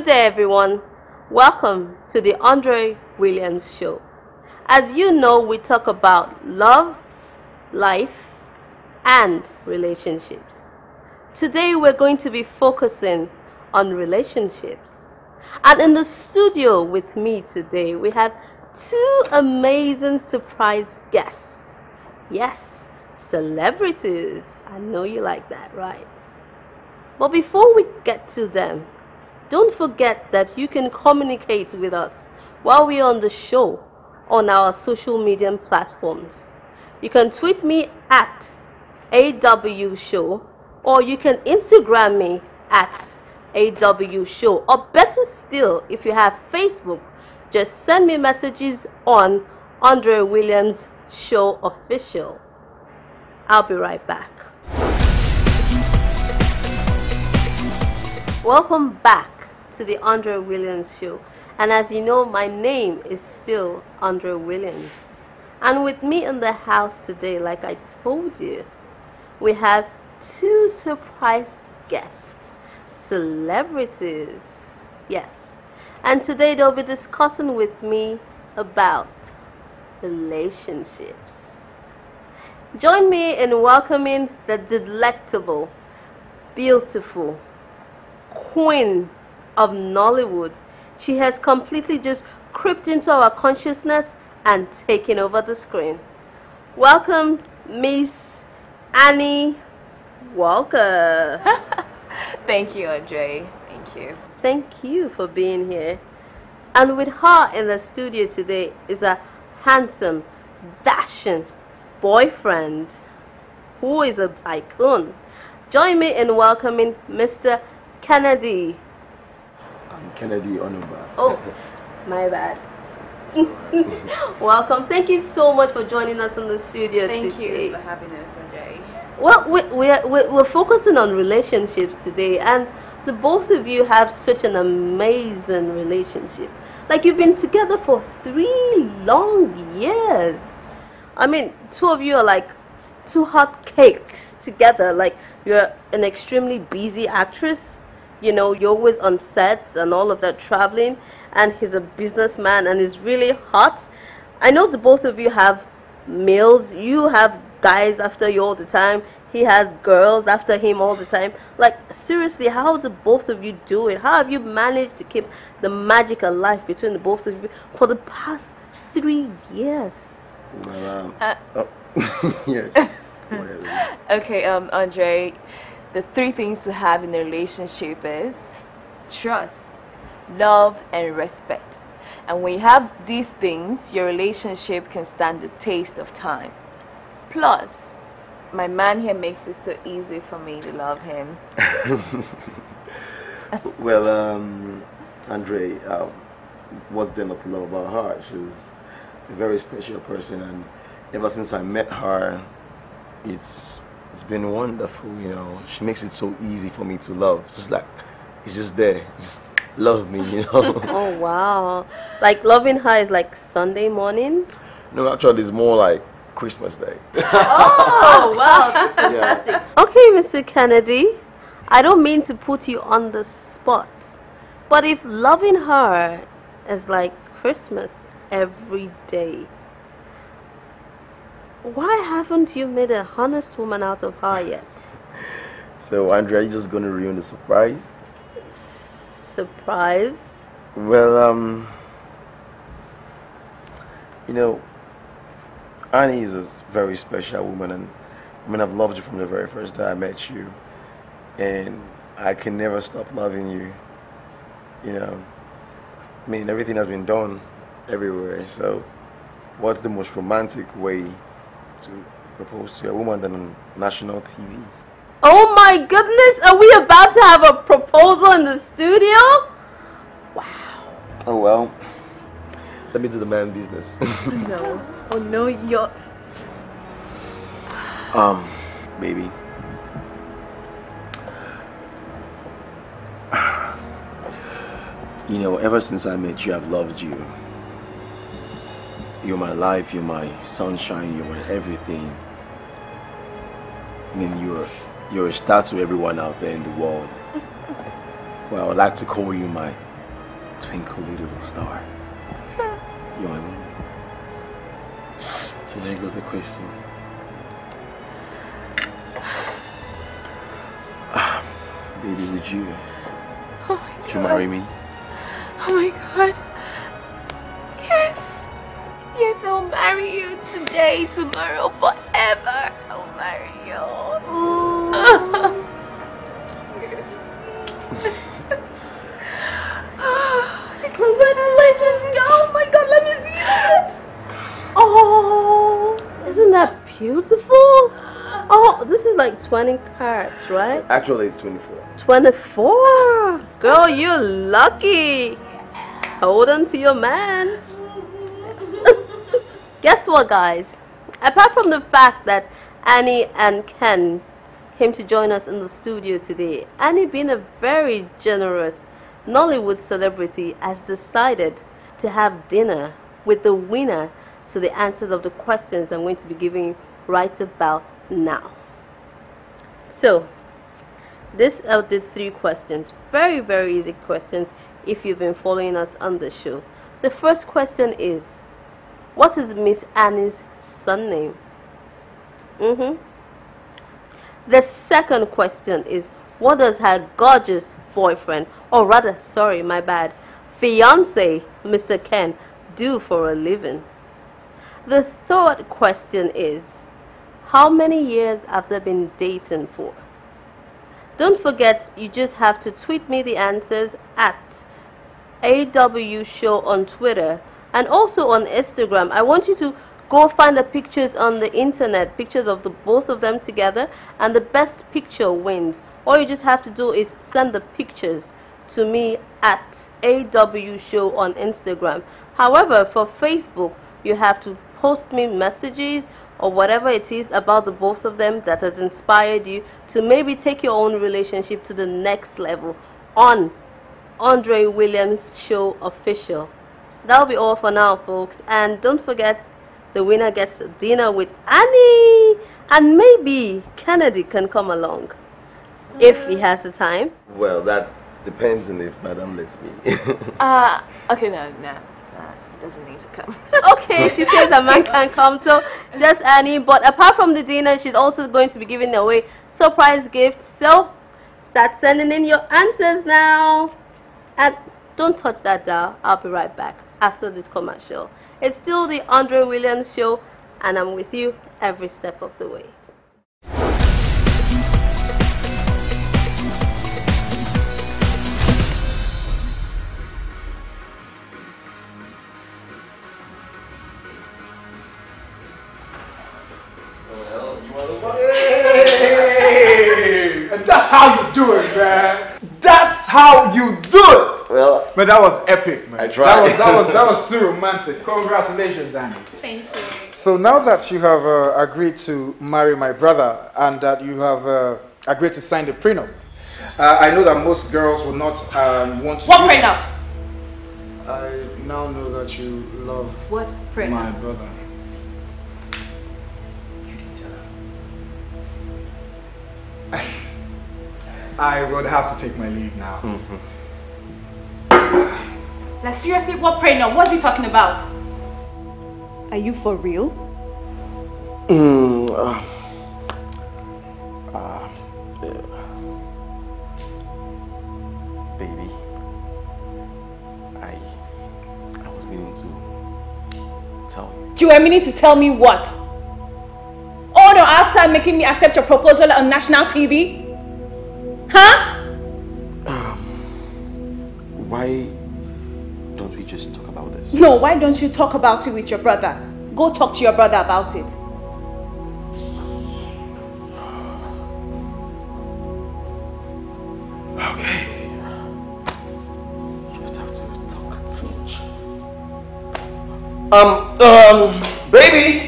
Good day, everyone. Welcome to the Andre Williams Show. As you know, we talk about love, life, and relationships. Today, we're going to be focusing on relationships. And in the studio with me today, we have two amazing surprise guests. Yes, celebrities. I know you like that, right? But before we get to them, don't forget that you can communicate with us while we're on the show on our social media platforms. You can tweet me at AW Show, or you can Instagram me at AW Show, or better still, if you have Facebook, just send me messages on Andre Williams Show Official. I'll be right back. Welcome back to the Andre Williams Show, and as you know, my name is still Andre Williams, and with me in the house today, like I told you, we have two surprise guests, celebrities, yes, and today they'll be discussing with me about relationships. Join me in welcoming the delectable, beautiful queen of Nollywood. She has completely just crept into our consciousness and taken over the screen. Welcome, Miss Annie Walker. Thank you, Andre. Thank you. Thank you for being here. And with her in the studio today is a handsome, dashing boyfriend who is a tycoon. Join me in welcoming Mr. Kennedy. I'm Kennedy Onuba. Oh, my bad. Welcome. Thank you so much for joining us in the studio today. Thank you for having us, Andre. Well, we're focusing on relationships today, and the both of you have such an amazing relationship. Like, you've been together for 3 long years. I mean, two of you are like two hot cakes together. Like, you're an extremely busy actress. You know, you're always on sets and all of that, traveling, and he's a businessman and he's really hot. I know the both of you have males. You have guys after you all the time. He has girls after him all the time. Like, seriously, how do both of you do it? How have you managed to keep the magic alive between the both of you for the past 3 years? Well, yes. Okay, Andre, the 3 things to have in a relationship is trust, love, and respect. And when you have these things, your relationship can stand the taste of time. Plus, my man here makes it so easy for me to love him. Well, Andre, what's there not to love about her? She's a very special person, and ever since I met her, it's been wonderful. You know, she makes it so easy for me to love. It's just like, it's just there, just love me, you know. Oh wow, like loving her is like Sunday morning? No, actually it's more like Christmas Day. Oh wow, that's fantastic. Yeah. Okay, Mr. Kennedy, I don't mean to put you on the spot, but if loving her is like Christmas every day, why haven't you made a honest woman out of her yet? So, Andre, are you just going to ruin the surprise? Surprise? Well, you know, Annie is a very special woman, and I mean, I've loved you from the very first day I met you, and I can never stop loving you. You know, I mean, everything has been done everywhere, so what's the most romantic way to propose to a woman than on national TV? Oh my goodness, are we about to have a proposal in the studio? Wow. Oh well, let me do the man business. No, oh no, you're... Baby. You know, ever since I met you, I've loved you. You're my life, you're my sunshine, you're my everything. I mean, you're a star to everyone out there in the world. Well, I would like to call you my twinkle little star. You're my moon. So there goes the question. Baby, would you marry me? Oh my God. Yes. Yes, I'll marry you today, tomorrow, forever. I'll marry you. Congratulations! Oh my God, let me see that! Oh, isn't that beautiful? Oh, this is like 20 carats, right? Actually, it's 24. 24? Girl, you're lucky. Hold on to your man. Guess what, guys? Apart from the fact that Annie and Ken came to join us in the studio today, Annie, being a very generous Nollywood celebrity, has decided to have dinner with the winner to the answers of the questions I'm going to be giving right about now. So, these are the 3 questions. Very, very easy questions if you've been following us on the show. The first question is, what is Miss Annie's surname? The second question is, what does her gorgeous boyfriend, or rather, sorry, my bad, fiance, Mr. Ken, do for a living? The third question is, how many years have they been dating for? Don't forget, you just have to tweet me the answers at AW Show on Twitter and also on Instagram. I want you to go find the pictures on the internet, pictures of the both of them together, and the best picture wins. All you just have to do is send the pictures to me at AW Show on Instagram. However, for Facebook, you have to post me messages or whatever it is about the both of them that has inspired you to maybe take your own relationship to the next level on Andre Williams Show Official. That'll be all for now, folks. And don't forget, the winner gets dinner with Annie. And maybe Kennedy can come along if he has the time. Well, that depends on if Madam lets me. Okay, no, doesn't need to come. Okay, she says a man can come, so just Annie. But apart from the dinner, she's also going to be giving away surprise gifts. So start sending in your answers now. And don't touch that dial. I'll be right back after this commercial. It's still the Andre Williams Show, and I'm with you every step of the way. Hey! And that's how you do it, man. That's how you do it. Well, but that was epic, man. I tried. That was so romantic. Congratulations, Annie. Thank you. So now that you have agreed to marry my brother and that you have agreed to sign the prenup, I know that most girls would not want to. What prenup? I now know that you love What prenup? my brother. I would have to take my leave now. Like, seriously, what prenup? What's he talking about? Are you for real? Baby, I was meaning to tell you. You were meaning to tell me what? Oh no, after making me accept your proposal on national TV? Huh? Why don't we just talk about this? No, why don't you talk about it with your brother? Go talk to your brother about it. Okay. Just have to talk too much. Baby!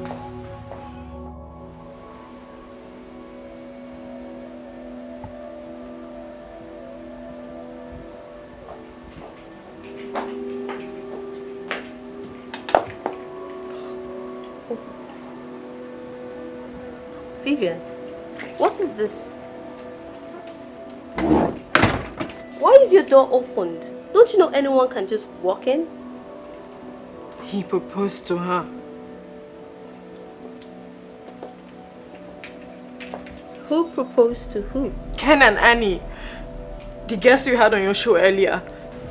What is this? Vivian, what is this? Why is your door opened? Don't you know anyone can just walk in? He proposed to her. Who proposed to who? Ken and Annie. The guests you had on your show earlier.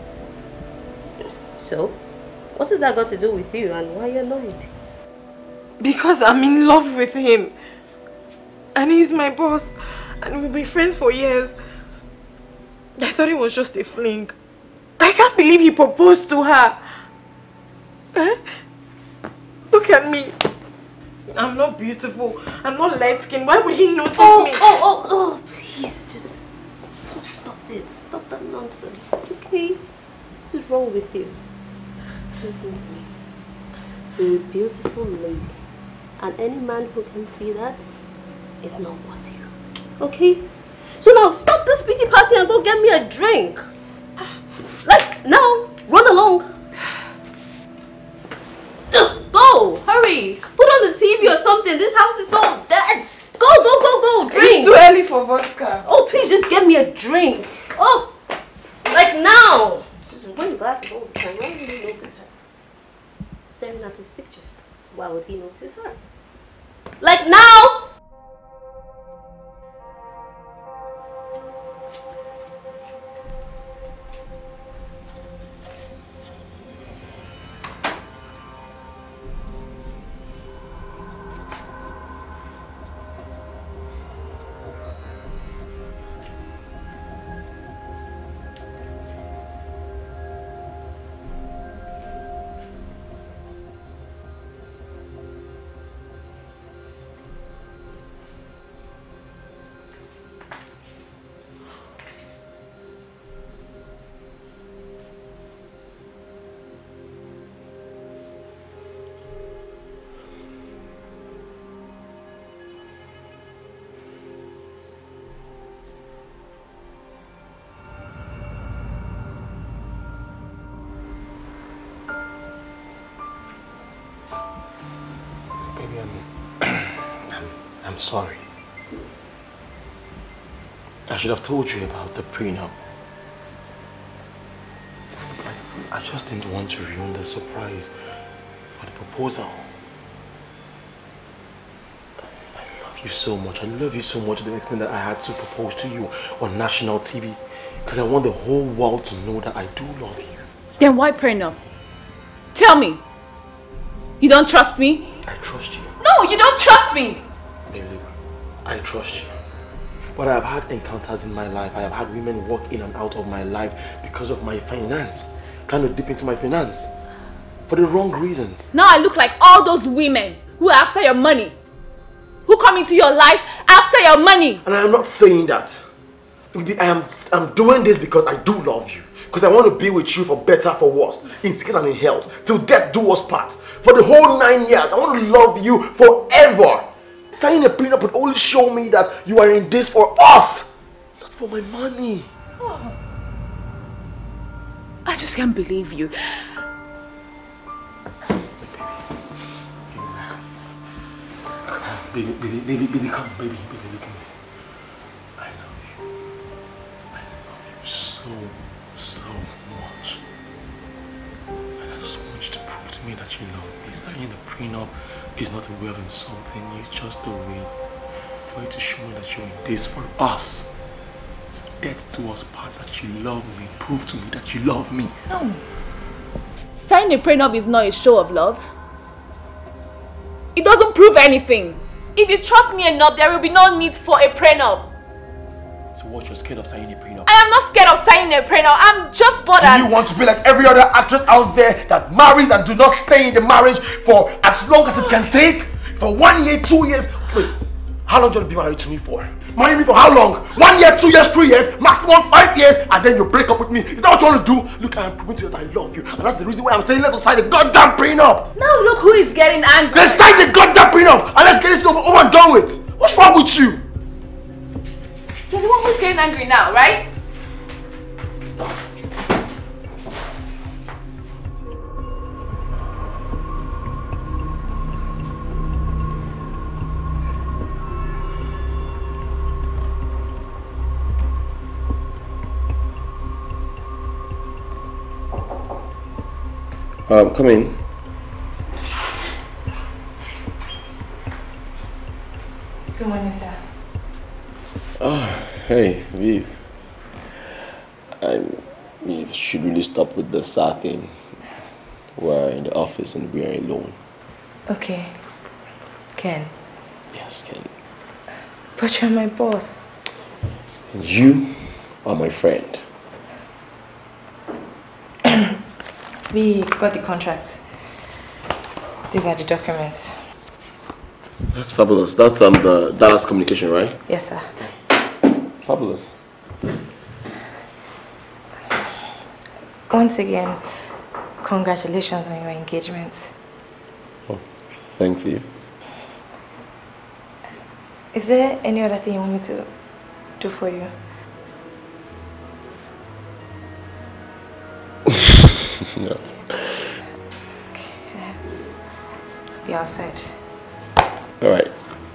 So? What has that got to do with you and why are you annoyed? Because I'm in love with him. And he's my boss. And we've been friends for years. I thought it was just a fling. I can't believe he proposed to her. Eh? Look at me. I'm not beautiful. I'm not light-skinned. Why would he notice me? Oh, please, just stop it. Stop that nonsense, okay? What is wrong with you? Listen to me. You're a beautiful lady. And any man who can see that is not worth you. Okay? So now stop this pity party and go get me a drink. Like, now, run along. Go, hurry. Put on the TV or something. This house is so dead. Go, drink. It's too early for vodka. Oh, please just get me a drink. Oh, like now. Just wearing glasses all the time. Why would he notice her? Staring at his pictures. Why would he notice her? Like now. I'm sorry. I should have told you about the prenup. I just didn't want to ruin the surprise for the proposal. I love you so much. I love you so much to the extent that I had to propose to you on national TV. Because I want the whole world to know that I do love you. Then why prenup? Tell me. You don't trust me? I trust you. No, you don't trust me! Baby, I trust you. But I have had encounters in my life. I have had women walk in and out of my life because of my finance. Trying to dip into my finance. For the wrong reasons. Now I look like all those women who are after your money. Who come into your life after your money. And I am not saying that. I'm doing this because I do love you. Because I want to be with you for better, for worse. In sickness and in health. Till death do us part. For the whole 9 years. I want to love you forever. Signing a prenup would only show me that you are in this for us. Not for my money. Oh. I just can't believe you. Baby, come, baby, look at me. I love you. I love you so much. And I just want you to prove to me that you love me. Signing the prenup is not a way of insulting you, it's just a way for you to show me that you're in this for us. Till death do us part, that you love me. Prove to me that you love me. No. Signing a prenup is not a show of love. It doesn't prove anything. If you trust me enough, there will be no need for a prenup. So what, you're scared of signing a prenup? I am not scared of signing a prenup. I'm just bothered. Do you want to be like every other actress out there that marries and do not stay in the marriage for as long as it can take? For 1 year, 2 years? Wait, how long do you want to be married to me for? Marry me for how long? 1 year, 2 years, 3 years, maximum 5 years, and then you break up with me. Is that what you want to do? Look, I am proving to you that I love you. And that's the reason why I'm saying let us sign the goddamn prenup. Now look who is getting angry. Let's sign the goddamn prenup and let's get this over and done with. What's wrong with you? You're the one who's getting angry now, right? Come in. Good morning, sir. Oh, hey, Viv. You should really stop with the sad thing. We're in the office and we are alone. Okay. Ken. Yes, Ken. But you're my boss. You are my friend. We got the contract. These are the documents. That's fabulous. That's the Dallas communication, right? Yes, sir. Fabulous. Once again, congratulations on your engagement. Oh, thanks, Viv. Is there any other thing you want me to do for you? No. Okay. Be outside. All right.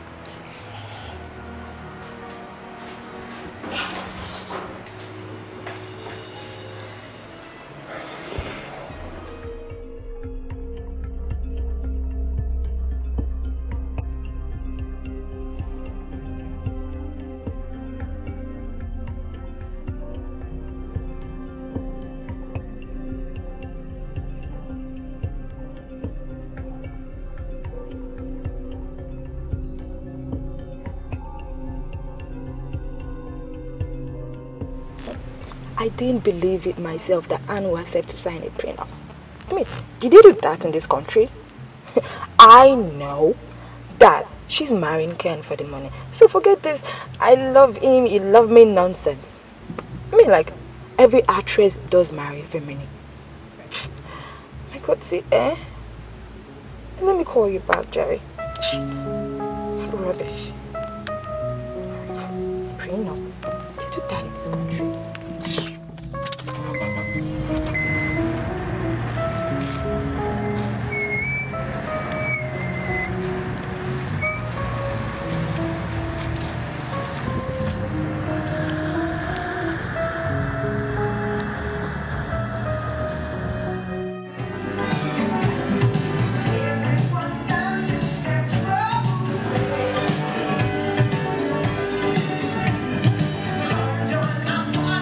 I didn't believe it myself that Anne will accept to sign a prenup. I mean, did you do that in this country? I know that she's marrying Ken for the money. So forget this, I love him, he love me nonsense. I mean, like, every actress does marry for money. I could see, eh? Let me call you back, Jerry. Rubbish. Prenup? Did you do that in this country? You're not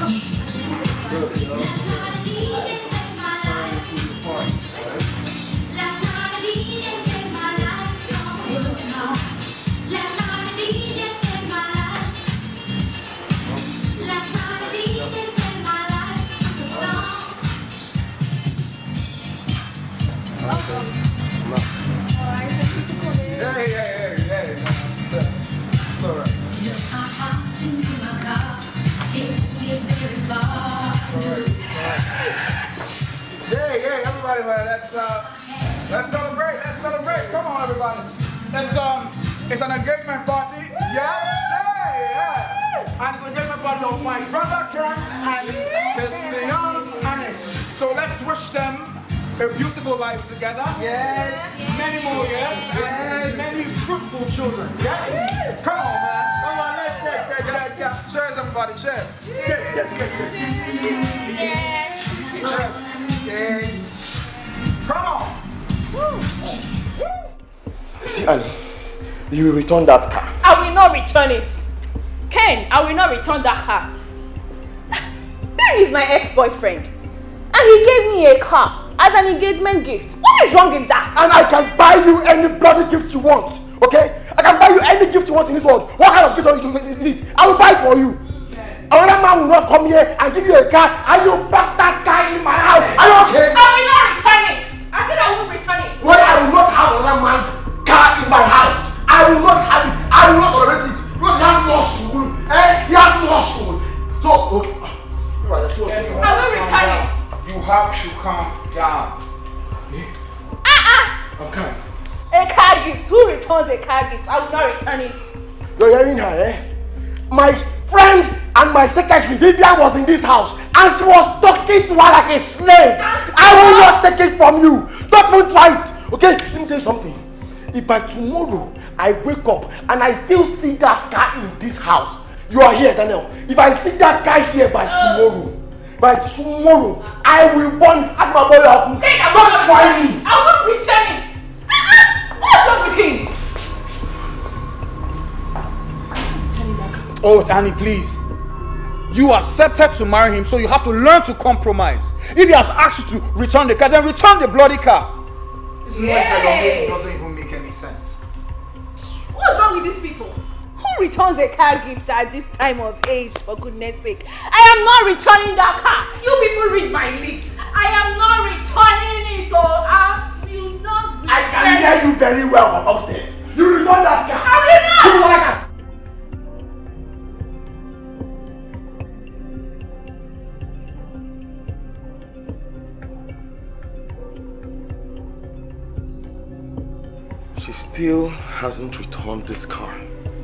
Let's celebrate. Let's celebrate. Come on, everybody. It's an engagement party. Yes. Hey, yeah. And it's an engagement party of my brother Ken and his fiance. So let's wish them a beautiful life together. Yes. Many more years. And many fruitful children. Yes. Come on, man. Come on. Let's get. Cheers, everybody. Cheers. Cheers. Come on. See, Annie, you will return that car. I will not return it. Ken, I will not return that car. Ben is my ex-boyfriend. And he gave me a car as an engagement gift. What is wrong with that? And I can buy you any bloody gift you want, okay? I can buy you any gift you want in this world. What kind of gift is it? I will buy it for you. Another man will not come here and give you a car and you pack that car in my house. Are you okay? I will not return it. I said I won't return it. Well, I will not have another man's car in my house. I will not have it. I will not tolerate it. Because he has no soul. He has no soul. So, I will return it. You have to calm down. Okay. A car gift. Who returns a car gift? I will not return it. You're hearing her, eh? My friend and my secretary Vivian was in this house and she was talking to her like a slave. I will not take it from you. Don't even try it. Okay? Let me say something. If by tomorrow I wake up and I still see that car in this house, you are here, Daniel. If I see that car here by tomorrow, I will burn it at my boy. Don't try me. I won't return it. What's wrong with him? Oh, Annie, please. You accepted to marry him, so you have to learn to compromise. If he has asked you to return the car, then return the bloody car. This noise that doesn't even make any sense. What's wrong with these people? Who returns a car gift at this time of age, for goodness sake? I am not returning that car. You people read my lips. I am not returning it, or I will not return it. I can hear you very well from upstairs. You return that car. I will not. You will not. She still hasn't returned this car.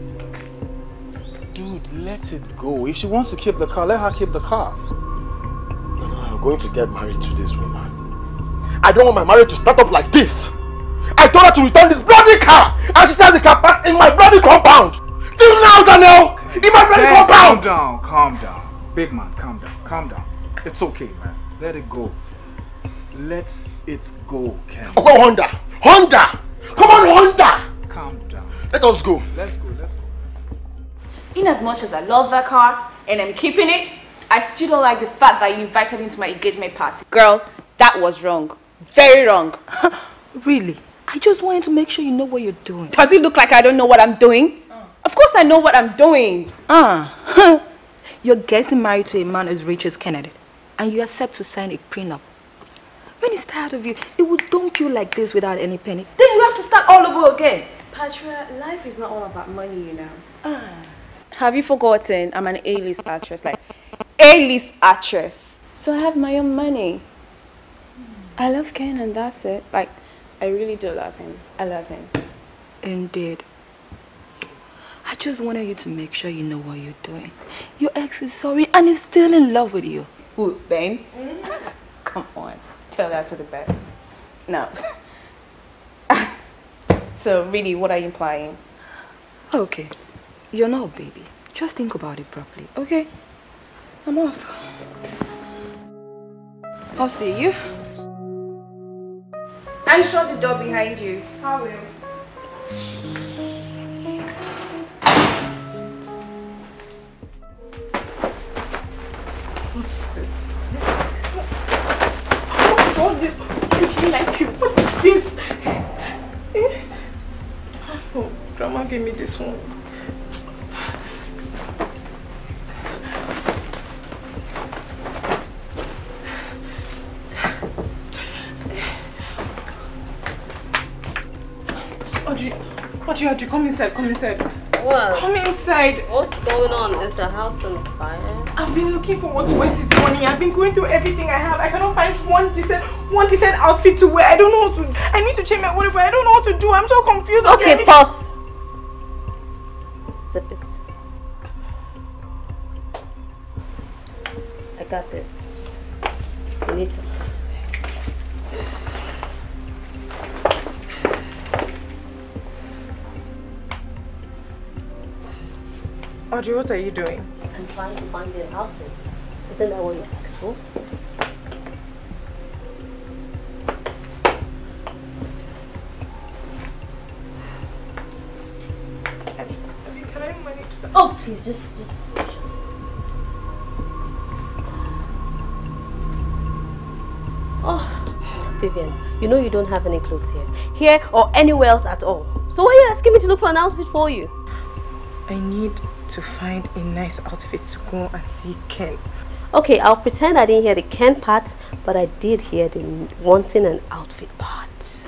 Dude, let it go. If she wants to keep the car, let her keep the car. No, I'm going to get married to this woman. I don't want my marriage to start up like this. I told her to return this bloody car, and she says the car parked in my bloody compound. Till now, Daniel, in my bloody compound. Calm down. Big man, calm down. It's okay, man. Let it go. Let it go, Ken. Okay, Honda. Come on, Honda. Calm down. Let us go. Let's go. In as much as I love that car and I'm keeping it, I still don't like the fact that you invited me to my engagement party. Girl, that was wrong. Very wrong. Really? I just wanted to make sure you know what you're doing. Does it look like I don't know what I'm doing? Of course I know what I'm doing. You're getting married to a man as rich as Kennedy, and you accept to sign a prenup. When he's tired of you, it will dump you like this without any penny. Then you have to start all over again. Patra, life is not all about money, you know. Have you forgotten I'm an A-list actress? Like, A-list actress. So I have my own money. I love Ken and that's it. Like, I really do love him. I love him. Indeed. I just wanted you to make sure you know what you're doing. Your ex is sorry and is still in love with you. Who, Ben? Come on. Tell that to the best. No. So, really, what are you implying? Okay. You're not a baby. Just think about it properly, okay? I'm off. I'll see you. And shut the door behind you. I will. What's this? What's all this? I like you. What is this? Oh, Grandma gave me this one. Audrey, come inside, come inside. What? Come inside. What's going on? Is the house on fire? I've been looking for what to waste his money. I've been going through everything I have. I cannot find one decent outfit to wear. I don't know what to. I need to change my wardrobe, but I don't know what to do. I'm so confused. Okay, pause. Zip it. I got this. You need something to wear. Audrey, what are you doing? I'm trying to find your outfits. Isn't that what you asked for? Can I manage that? Oh, please, just shut it. Oh, Vivian, you know you don't have any clothes here or anywhere else at all. So why are you asking me to look for an outfit for you? I need to find a nice outfit to go and see Ken. Okay, I'll pretend I didn't hear the Ken part, but I did hear the wanting an outfit part.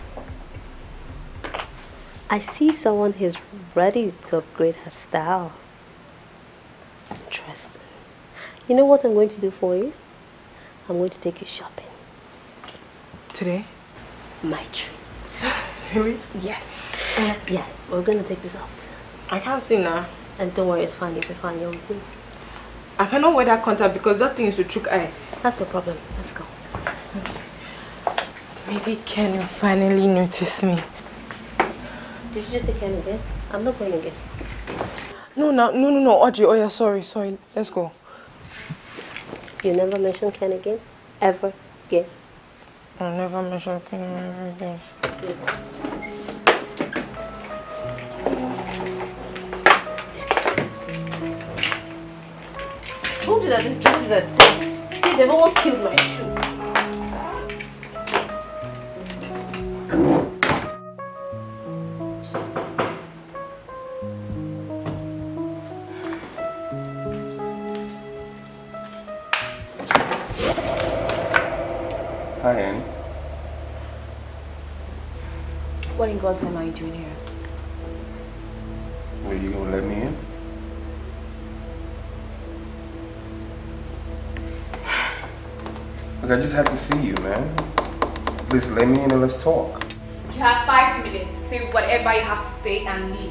I see someone who's ready to upgrade her style. Interesting. You know what I'm going to do for you? I'm going to take you shopping. Today? My treat. Really? Yes. Yeah, we're going to take this out. I can't see now. And don't worry, it's fine. You'll be fine. You'll be. I cannot wear that contact because that thing is a trick eye. That's no problem. Let's go. Okay. Maybe Ken will finally notice me. Did you just say Ken again? I'm not going again. No, Audrey. Oh yeah, sorry. Let's go. You never mention Ken again? Ever again? I'll never mention Ken ever again. Yeah. I told you that these dresses are dead. See, they've almost killed my shoe. Hi, Annie. What in God's name are you doing here? Are you gonna let me in? Look, I just have to see you, man. Please let me in and let's talk. You have 5 minutes to say whatever you have to say and leave.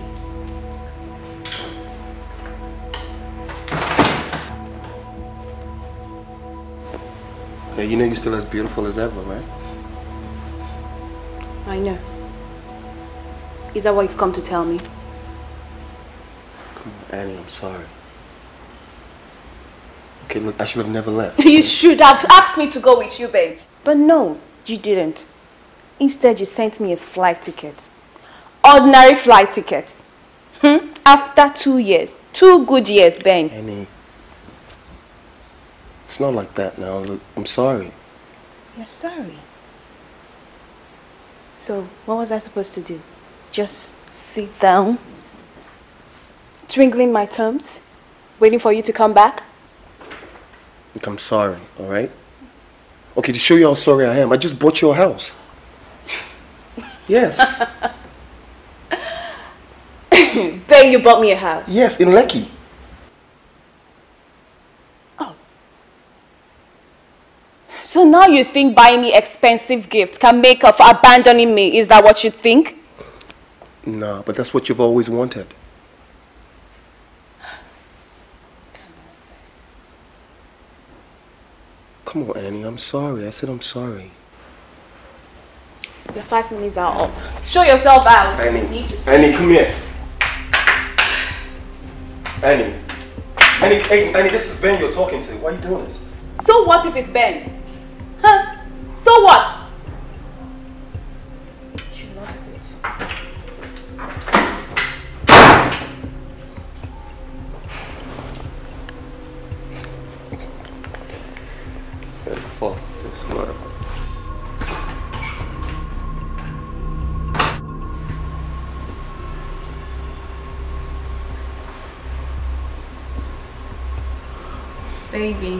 Yeah, you know you're still as beautiful as ever, right? I know. Is that what you've come to tell me? Come on, Annie, I'm sorry. Okay, look, I should have never left. You should have asked me to go with you, babe. But no, you didn't. Instead, you sent me a flight ticket. Ordinary flight ticket. After 2 years. 2 good years, Ben. Annie, it's not like that now. Look, I'm sorry. You're sorry. So, what was I supposed to do? Just sit down, twinkling my thumbs, waiting for you to come back? Look, I'm sorry, all right? Okay, to show you how sorry I am, I just bought you a house. Yes. Ben, you bought me a house? Yes, in Lekki. Oh. So now you think buying me expensive gifts can make up for abandoning me? Is that what you think? No, but that's what you've always wanted. Come on, Annie, I'm sorry. I said I'm sorry. Your 5 minutes are up. Show yourself out. Annie, come here. Annie, this is Ben you're talking to. Why are you doing this? So what if it's Ben? Huh? So what? She lost it. 4 this morning. Baby.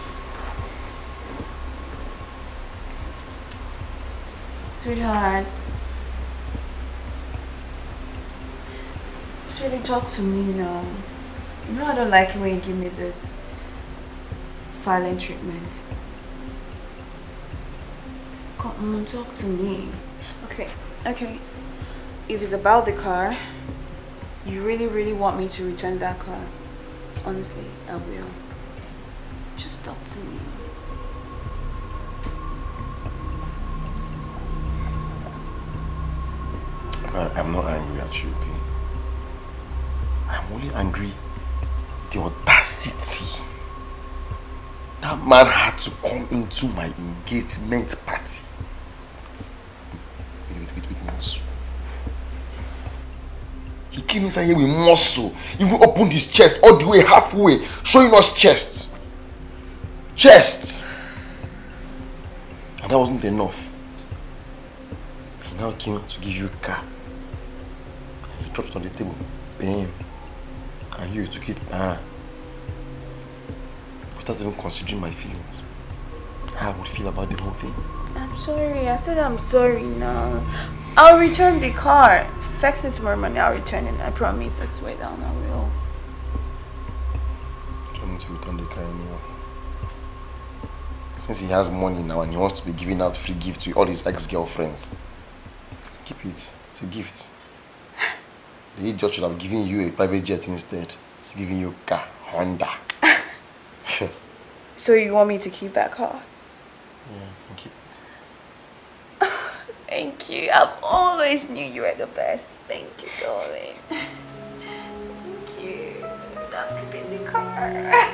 Sweetheart. Just really talk to me now. You know I don't like it when you give me this silent treatment. Come on, talk to me. Okay. If it's about the car, you really want me to return that car. Honestly, I will. Just talk to me. I'm not angry at you, okay? I'm only angry with the audacity. That man had to come into my engagement party with muscle. He came inside here with muscle. Even opened his chest all the way halfway, showing us chest. And that wasn't enough. He now came to give you a car. He dropped it on the table. Bam. And you took it without even considering my feelings. How I would feel about the whole thing. I'm sorry. I said I'm sorry now. I'll return the car. Fix it tomorrow morning. I'll return it. I promise. I swear down. I will. I don't need to return the car anymore. Since he has money now and he wants to be giving out free gifts to all his ex-girlfriends, keep it. It's a gift. The idiot should have given you a private jet instead. He's giving you a car, Honda. So you want me to keep that car? Yeah, you can keep it. Thank you. I've always knew you were the best. Thank you, darling. Thank you. I'm keeping the car.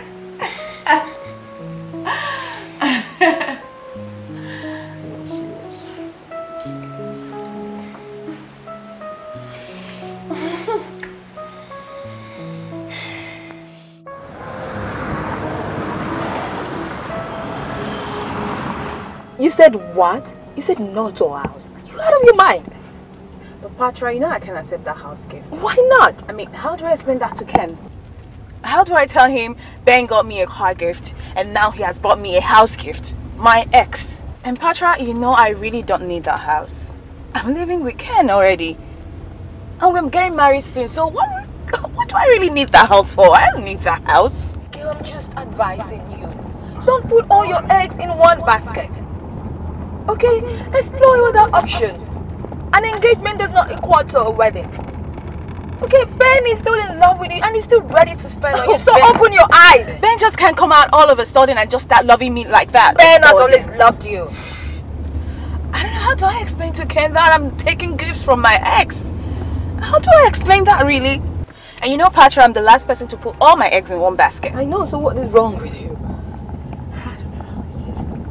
You said what? You said no to our house. You out of your mind? But Patra, you know I can't accept that house gift. Why not? I mean, how do I explain that to Ken? How do I tell him Ben got me a car gift and now he has bought me a house gift? My ex. And Patra, you know I really don't need that house. I'm living with Ken already. And we're getting married soon, so what do I really need that house for? I don't need that house. Girl, I'm just advising you. Don't put all your eggs in one basket. Okay? Explore other options. An engagement does not equal to a wedding. Okay, Ben is still in love with you and he's still ready to spend on you. So Ben, open your eyes. Ben just can't come out all of a sudden and just start loving me like that. Ben has always loved you. I don't know, how do I explain to Ken that I'm taking gifts from my ex? How do I explain that really? And you know, Patra, I'm the last person to put all my eggs in one basket. I know, so what is wrong with you? I don't know, it's just...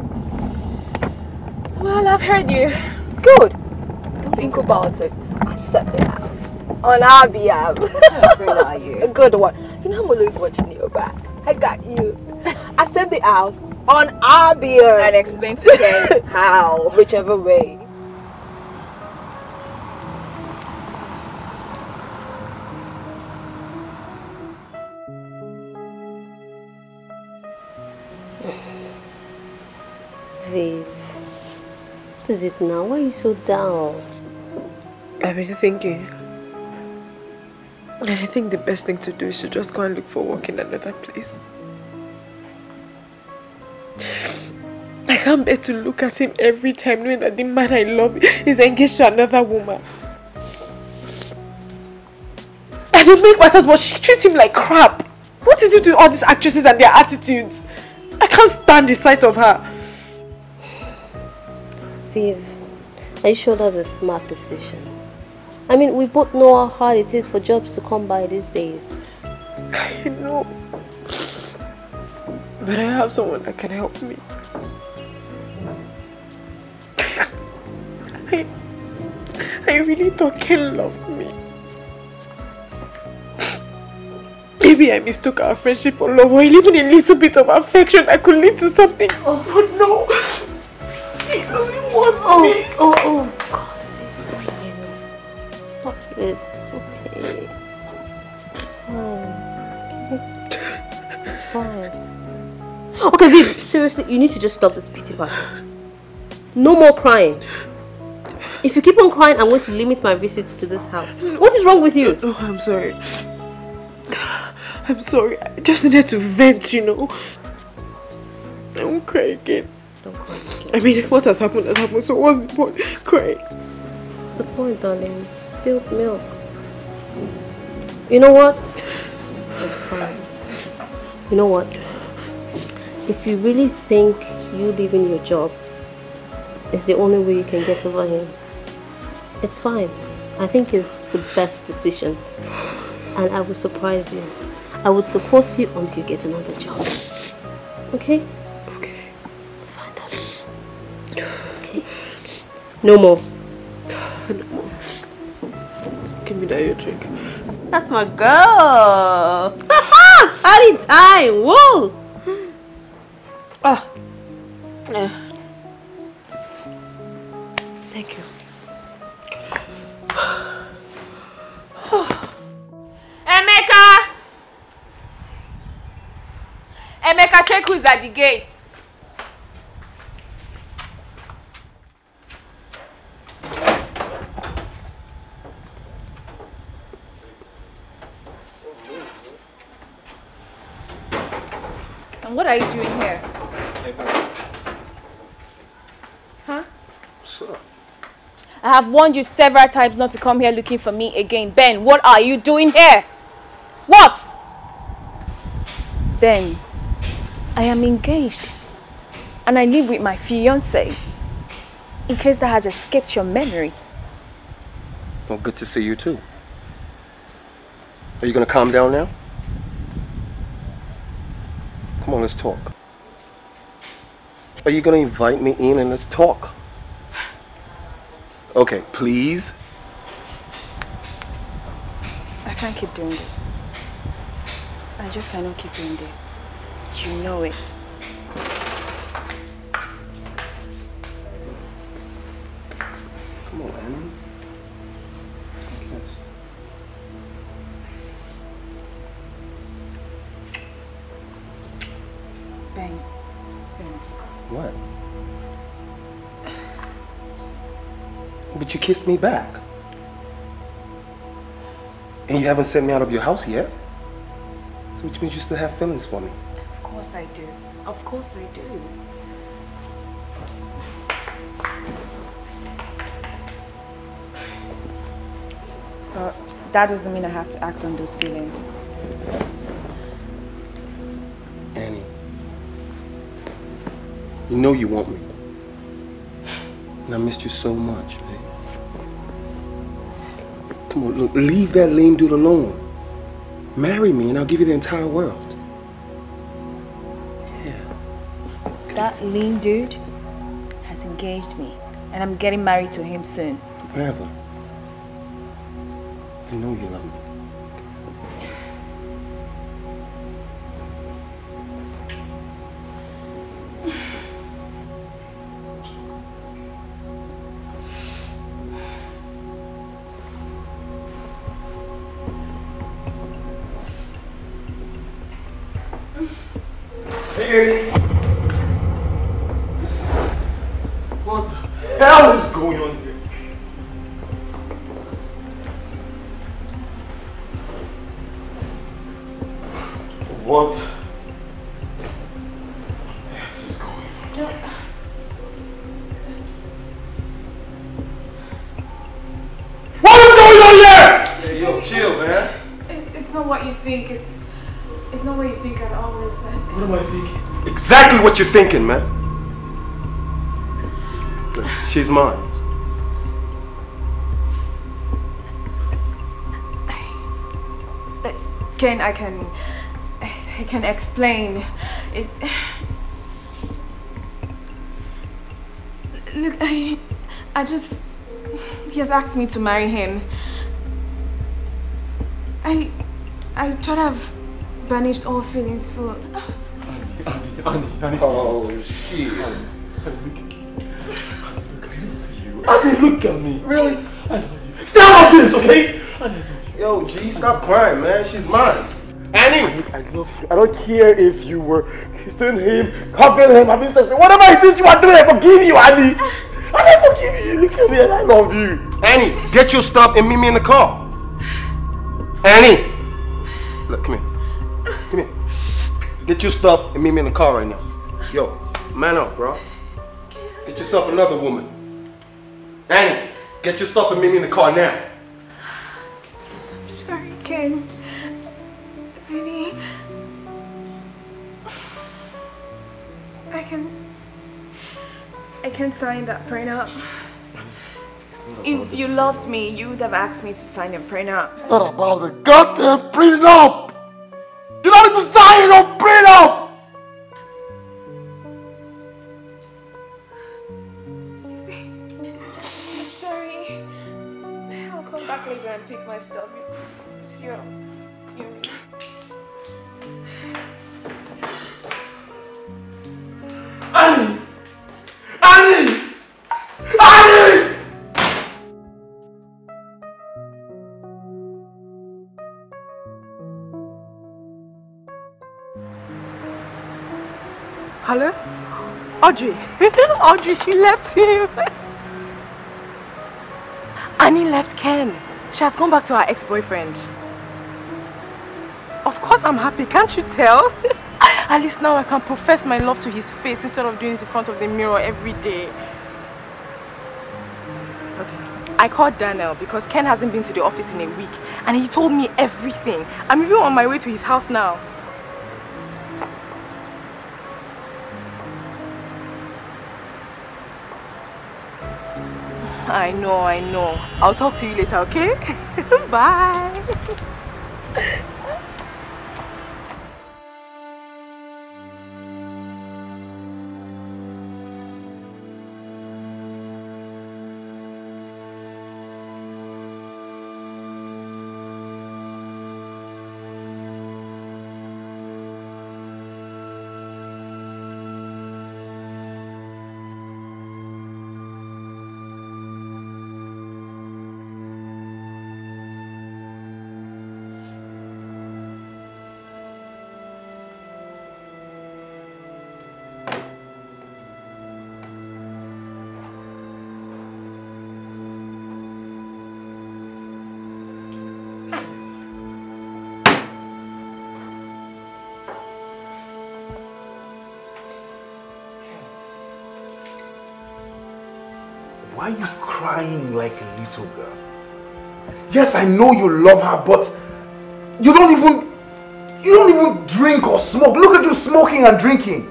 Well, I've heard you. Good. Don't think about it. Accept the house. On our behalf. Are you? A good one. You know I'm always watching your back. I got you. Accept the house on our behalf. And explain to Ken how. Whichever way. Babe, what is it now? Why are you so down? I've been thinking. And I think the best thing to do is to just go and look for work in another place. I can't bear to look at him every time knowing that the man I love is engaged to another woman. And it makes matters worse, she treats him like crap. What is it to all these actresses and their attitudes? I can't stand the sight of her. Viv, are you sure that's a smart decision? I mean, we both know how hard it is for jobs to come by these days. I know. But I have someone that can help me. I really thought Ken loved me. maybe I mistook our friendship for love, or even a little bit of affection that could lead to something. Oh, but no. He doesn't want me. Oh, God. Stop it. It's okay. It's fine. Okay, babe, seriously, you need to just stop this pity party. No more crying. If you keep on crying, I'm going to limit my visits to this house. What is wrong with you? No, I'm sorry. I'm sorry. I just needed to vent, you know. I won't cry again. Don't cry again. I mean, what has happened has happened, so what's the point? Crying. What's the point, darling? Spilled milk. You know what? It's fine. You know what? If you really think you leaving your job is the only way you can get over him, it's fine. I think it's the best decision. And I will surprise you. I would support you until you get another job. Okay? Okay. It's fine, darling. Okay. No more. No more. Give me that your drink. That's my girl. Party time. Whoa. Thank you. Emeka, check who's at the gate. And what are you doing here? Huh? What's up? I have warned you several times not to come here looking for me again. Ben, what are you doing here? What? Ben, I am engaged. And I live with my fiancé. In case that has escaped your memory. Well, good to see you too. Are you gonna calm down now? Come on, let's talk. Are you gonna invite me in and let's talk? Okay, please. I can't keep doing this. I just cannot keep doing this. You know it. Come on, Annie. Ben. What? But you kissed me back. And you haven't sent me out of your house yet. So which means you still have feelings for me. Of course I do. Of course I do. That doesn't mean I have to act on those feelings. Annie, you know you want me. And I missed you so much, babe. Come on, look, leave that lame dude alone. Marry me and I'll give you the entire world. Yeah. That lean dude has engaged me. And I'm getting married to him soon. Whatever. You know you love me. Hey! What the hell is going on here? What is going on? What is going on here? Hey, yo, chill, man. It's not what you think. It's not what you think at all. What am I thinking? Exactly what you're thinking, man. Look, she's mine. Ken, I can explain. Look, he has asked me to marry him. I thought banished all feelings for... Honey. Oh, shit. Honey, look at me. Really? I love you. Stop this, okay? I love you. Yo, G, stop crying, man. She's mine. Annie! I love you. I don't care if you were kissing him, hugging him, having sex. Whatever it is you are doing, I forgive you, Annie. I forgive you. Look at me, and I love you. Annie, get your stuff and meet me in the car. Annie! Look, come here. Come here. Get your stuff and meet me in the car right now. Yo, man up, bro. Get yourself another woman. Annie, get your stuff and meet me in the car now. I'm sorry, Ken. Really? I can't sign that prenup. If you loved me, you would have asked me to sign a prenup. It's not about the goddamn prenup. You don't need to sign no prenup. I'm sorry. I'll come back later and pick my stuff. It's your Annie! Annie! Annie! Hello? Audrey. Audrey, she left him. Annie left Ken. She has gone back to her ex-boyfriend. Of course I'm happy, can't you tell? At least now I can profess my love to his face instead of doing it in front of the mirror every day. Okay, I called Daniel because Ken hasn't been to the office in a week and he told me everything. I'm even on my way to his house now. I know. I'll talk to you later, okay? Bye. Why are you crying like a little girl? Yes, I know you love her, but you don't even drink or smoke. Look at you smoking and drinking.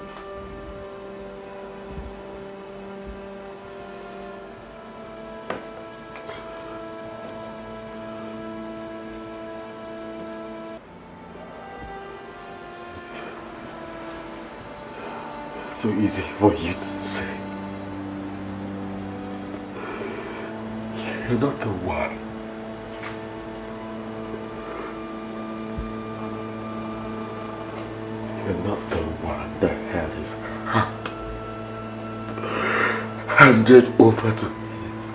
It's so easy for you to say. You're not the one. You're not the one that had his heart handed over to me.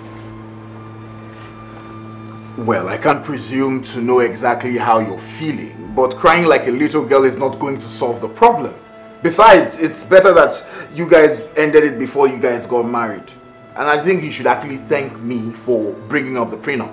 Well, I can't presume to know exactly how you're feeling, but crying like a little girl is not going to solve the problem. Besides, it's better that you guys ended it before you guys got married. And I think you should actually thank me for bringing up the prenup.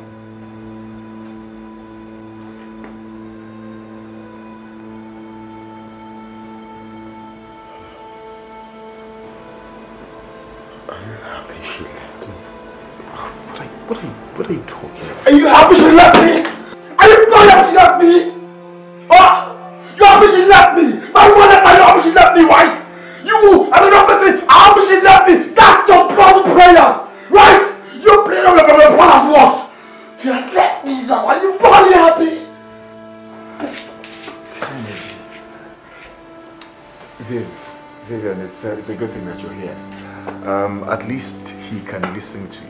Are you happy she left me? What are you talking about? Are you happy she left me? Are you happy she left me? Oh, you happy she left me? My mother, are you happy she left me, right? You, another person, are happy she left me? That's your blood prayers, right? You prayed on your brother's what? She has left me now. Are you bloody happy? Vivian, it's a good thing that you're here. At least he can listen to you.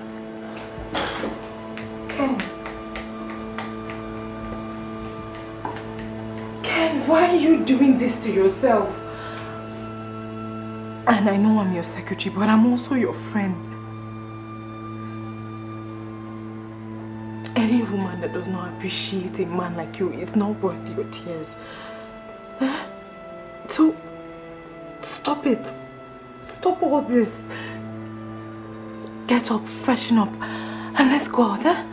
Ken. Why are you doing this to yourself? And I know I'm your secretary, but I'm also your friend. Any woman that does not appreciate a man like you is not worth your tears. So, stop it. Stop all this. Get up, freshen up, and let's go out, eh?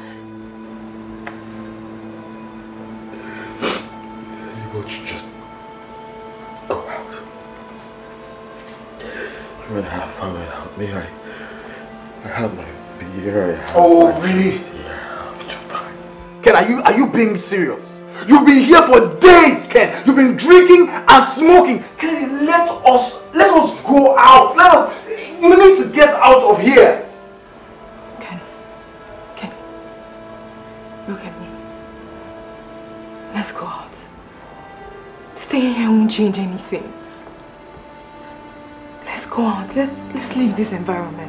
You will just go out. You will have fun without me. I have my beer. Oh, really? Ken, are you being serious? You've been here for days, Ken. You've been drinking and smoking. Ken, let us go out. You need to get out of here. Ken, look at me. Let's go out. Staying here won't change anything. Let's go out. Let's leave this environment.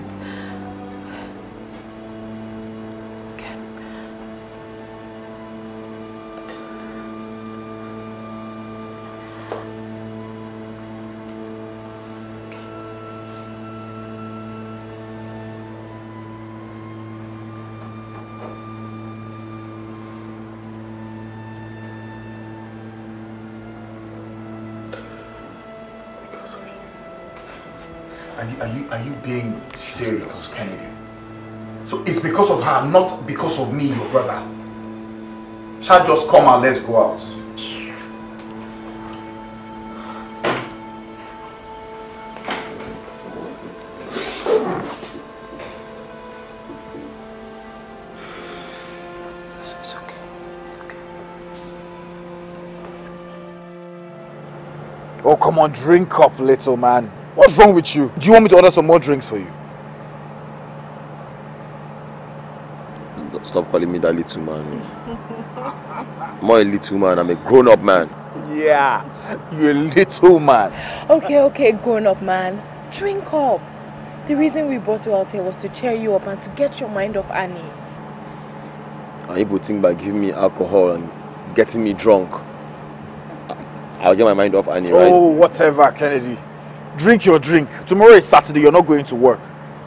Are you being serious, Kennedy? So it's because of her, not because of me, your brother. Shall just come and let's go out. It's okay. Oh, come on, drink up, little man. What's wrong with you? Do you want me to order some more drinks for you? Stop calling me that little man. I'm not a little man, I'm a grown-up man. Yeah, you're a little man. Okay, grown up man. Drink up. The reason we brought you out here was to cheer you up and to get your mind off Annie. And people think by giving me alcohol and getting me drunk, I'll get my mind off Annie, right? Oh, whatever, Kennedy. Drink your drink. Tomorrow is Saturday, you're not going to work.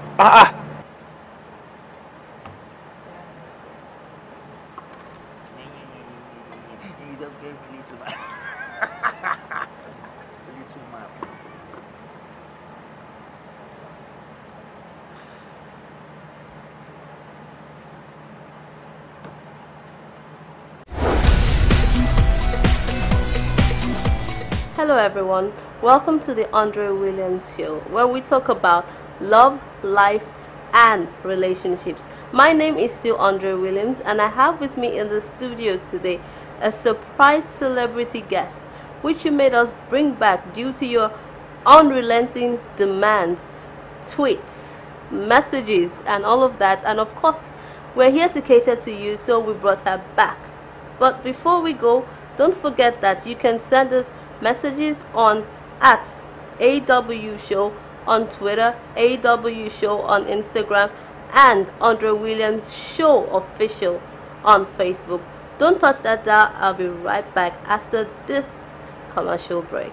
Hello everyone, welcome to the Andre Williams Show, where we talk about love, life and relationships. My name is still Andre Williams and I have with me in the studio today a surprise celebrity guest which you made us bring back due to your unrelenting demands, tweets, messages and all of that, and of course we're here to cater to you, so we brought her back. But before we go, don't forget that you can send us messages on at AW Show on Twitter, AW Show on Instagram, and Andre Williams Show Official on Facebook. Don't touch that dial. I'll be right back after this commercial break.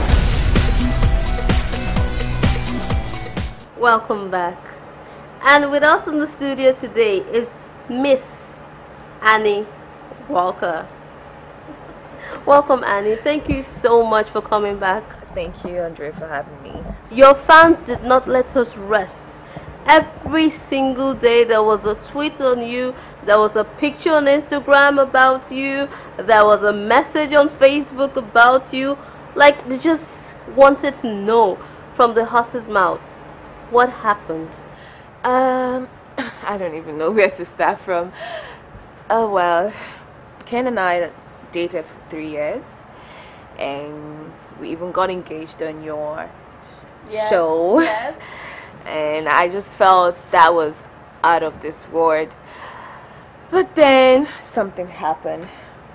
Welcome back. And with us in the studio today is Miss Annie Walker. Welcome, Annie. Thank you so much for coming back. Thank you, Andre, for having me. Your fans did not let us rest. Every single day there was a tweet on you, there was a picture on Instagram about you, there was a message on Facebook about you. Like, they just wanted to know from the horse's mouth what happened. I don't even know where to start from. Oh well, Ken and I dated for 3 years and we even got engaged on your show. Yes. And I just felt that was out of this world. But then something happened.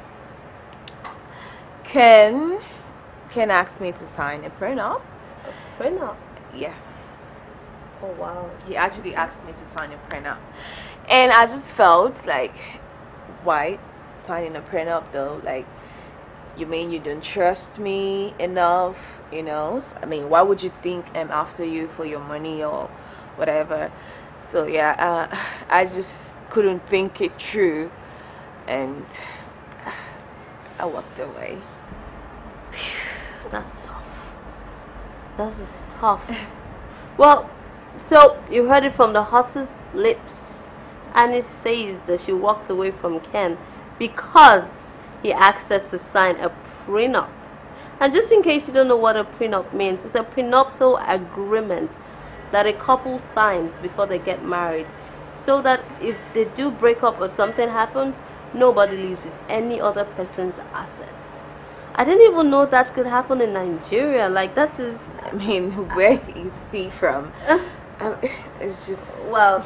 Ken asked me to sign a prenup. A prenup? Yes. Oh wow. He actually asked me to sign a prenup. And I just felt like, why signing a prenup though? Like, You mean you don't trust me enough? You know, I mean, why would you think I'm after you for your money or whatever? So yeah, I just couldn't think it through, and I walked away. That's tough. That is tough. Well, so you heard it from the horse's lips. Annie says that she walked away from Ken because he asked her to sign a prenup. And just in case you don't know what a prenup means, it's a prenuptial agreement that a couple signs before they get married, so that if they do break up or something happens, nobody leaves with any other person's assets. I didn't even know that could happen in Nigeria. Like, that is... I mean, where is he from? It's just... Well,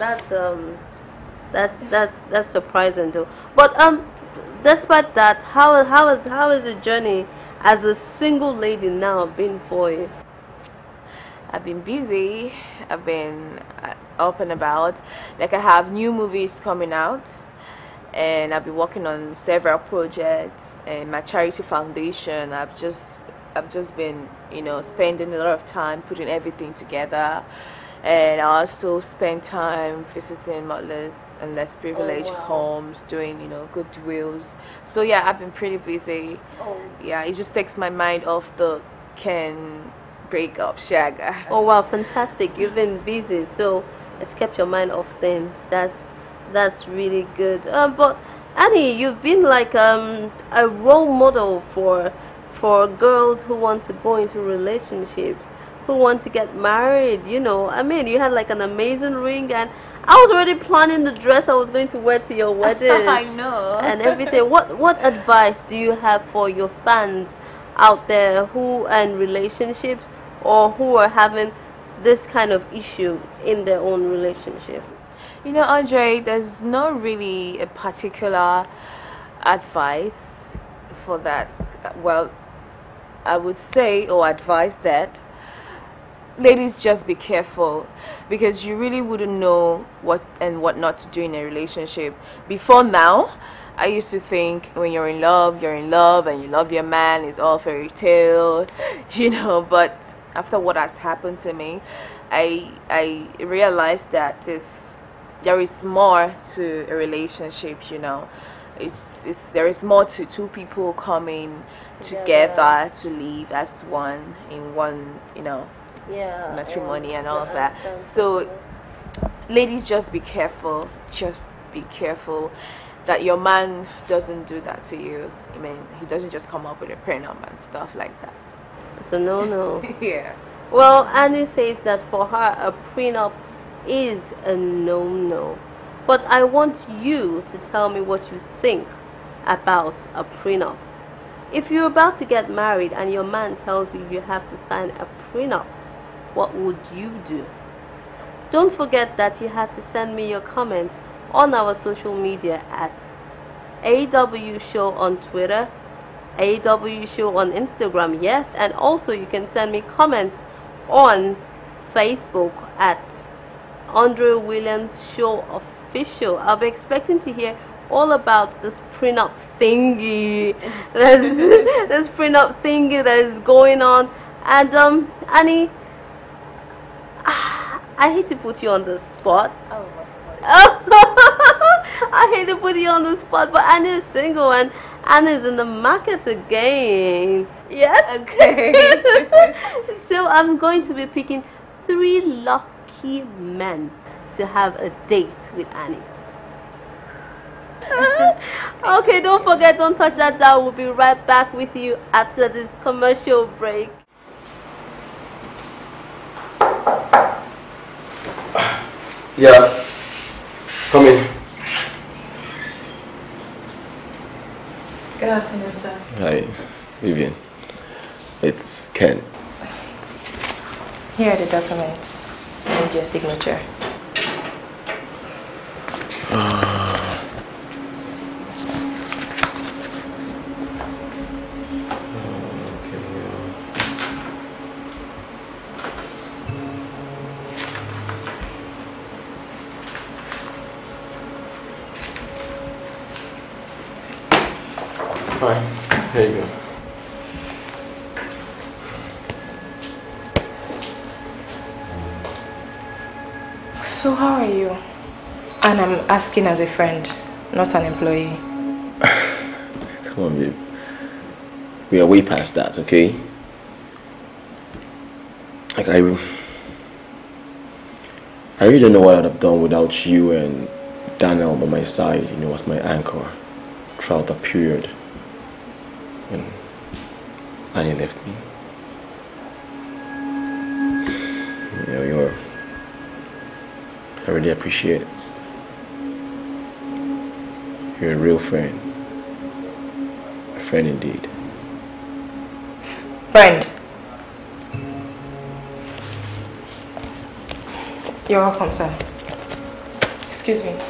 that's surprising though. But despite that, how is the journey as a single lady now been for you? I've been busy. I've been up and about. Like, I have new movies coming out, and I've been working on several projects. And my charity foundation, I've just been, you know, spending a lot of time putting everything together. And I also spend time visiting mothers and less privileged homes, doing, you know, goodwills. So yeah, I've been pretty busy. Yeah, it just takes my mind off the Ken breakup shaga. Oh wow, fantastic! You've been busy, so it's kept your mind off things. That's really good. But Annie, you've been like a role model for girls who want to go into relationships, who want to get married. You know, I mean, you had like an amazing ring, and I was already planning the dress I was going to wear to your wedding. I know. And everything. What advice do you have for your fans out there who are in relationships or who are having this kind of issue in their own relationship? You know, Andre, there's not really a particular advice for that. Well, I would say or advise that ladies, just be careful, because you really wouldn't know what and what not to do in a relationship. Before now, I used to think when you're in love, and you love your man, it's all fairy tale, you know. But after what has happened to me, I realized that there is more to a relationship, you know. There is more to two people coming together to live as one in one, you know, matrimony and all of that. So ladies, just be careful. Just be careful that your man doesn't do that to you. I mean, he doesn't just come up with a prenup and stuff like that. It's a no-no. Yeah. Well, Annie says that for her, a prenup is a no-no. But I want you to tell me what you think about a prenup. If you're about to get married and your man tells you you have to sign a prenup, what would you do? Don't forget that you have to send me your comments on our social media at AW Show on Twitter, AW Show on Instagram, yes, and also you can send me comments on Facebook at Andre Williams Show Official. I'll be expecting to hear all about this prenup thingy. This prenup thingy that is going on. And Annie, I hate to put you on the spot. Oh, what's I hate to put you on the spot, but Annie is single and Annie's in the market again. Yes? Okay. So I'm going to be picking 3 lucky men to have a date with Annie. Okay, don't forget, don't touch that dial. We'll be right back with you after this commercial break. Yeah. Come in. Good afternoon, sir. Hi, Vivian. It's Ken. Here are the documents. I need your signature. Fine. Here you go. So how are you? And I'm asking as a friend, not an employee. Come on, babe. We are way past that, okay? Like, I really don't know what I'd have done without you and Daniel by my side, you know, as my anchor throughout the period when Annie left me. You know, I really appreciate it. You're a real friend. A friend indeed. Friend. You're welcome, sir. Excuse me.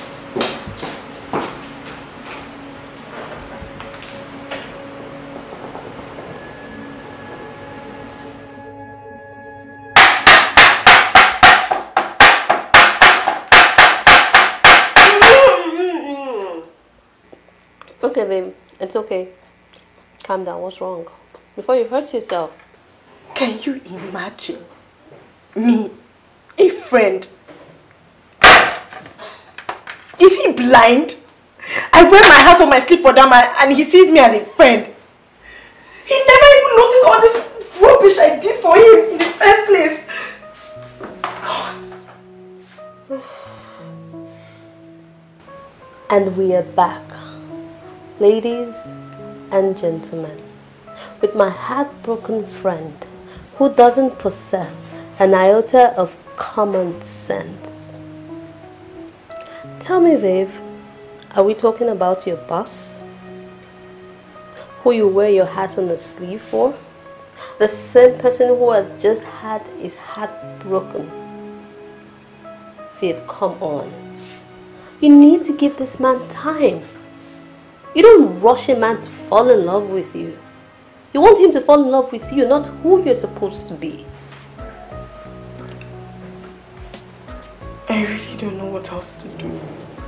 Okay, babe. It's okay. Calm down. What's wrong? Before you hurt yourself. Can you imagine me, a friend? Is he blind? I wear my heart on my sleeve for that man and he sees me as a friend. He never even noticed all this rubbish I did for him in the first place. God. And we are back. Ladies and gentlemen, with my heartbroken friend who doesn't possess an iota of common sense. Tell me, babe, are we talking about your boss? Who you wear your hat on the sleeve for? The same person who has just had his heart broken? Babe, come on. You need to give this man time. You don't rush a man to fall in love with you. You want him to fall in love with you, not who you're supposed to be. I really don't know what else to do.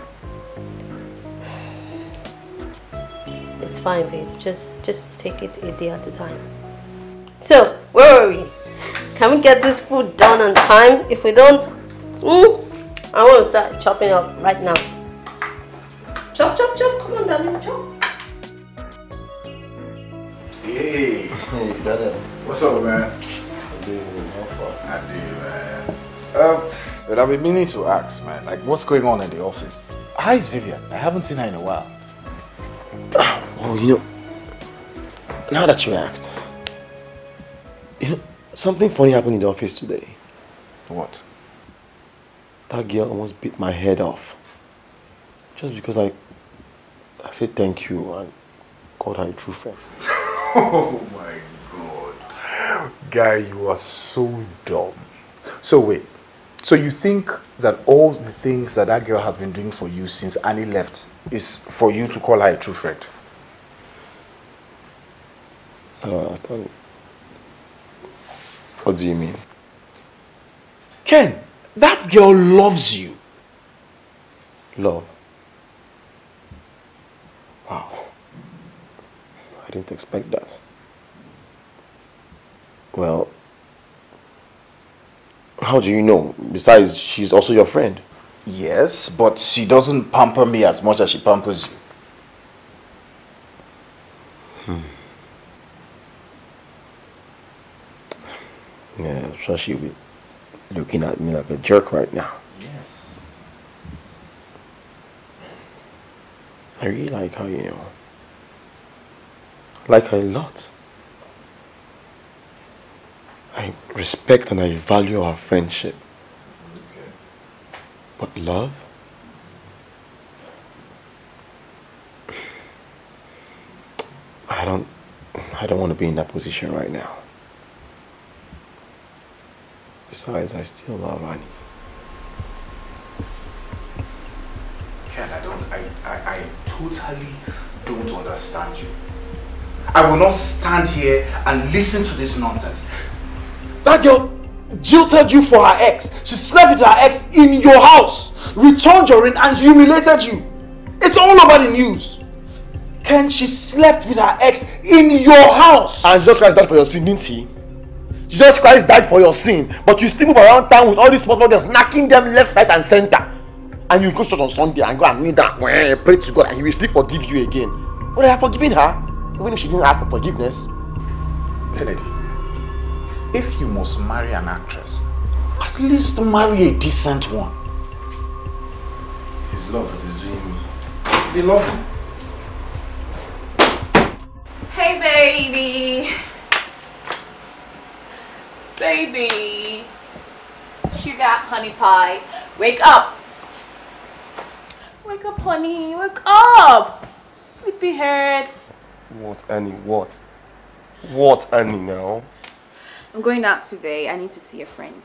It's fine, babe. Just take it a day at a time. So, where are we? Can we get this food done on time? If we don't, I want to start chopping up right now. Chop, chop, chop. Come on, darling, chop. Hey, Dada. what's up, man? I do, man. But I've been meaning to ask, man, like, what's going on in the office? How is Vivian? I haven't seen her in a while. Oh, you know, now that you asked, you know, something funny happened in the office today. What? That girl almost beat my head off. Just because I said thank you and called her a true friend. Oh my God. Guy, you are so dumb. So wait, so you think that all the things that girl has been doing for you since Annie left is for you to call her a true friend? I don't understand. What do you mean? Ken, that girl loves you. Love. Wow. I didn't expect that. Well, how do you know? Besides, she's also your friend. Yes, but she doesn't pamper me as much as she pampers you. Yeah, I'm sure she'll be looking at me like a jerk right now. Yes. I really like her, you know. I like her a lot. I respect and I value our friendship. Okay. But love? I don't want to be in that position right now. Besides, I still love Annie. Ken, I totally don't understand you. I will not stand here and listen to this nonsense. That girl jilted you for her ex. She slept with her ex in your house, returned your ring and humiliated you. It's all over the news. Ken, she slept with her ex in your house. And just like that for your sin, didn't he? Jesus Christ died for your sin, but you still move around town with all these small girls, knocking them left, right, and center. And you go to church on Sunday and go and kneel down, pray to God, and He will still forgive you again. But I have forgiven her, even if she didn't ask for forgiveness. Kennedy, if you must marry an actress, at least marry a decent one. It is love that is doing me. They love me. Hey, baby. Baby. Sugar, honey pie. Wake up. Wake up, honey. Wake up. Sleepyhead. What, Annie? What? What, Annie, now? I'm going out today. I need to see a friend.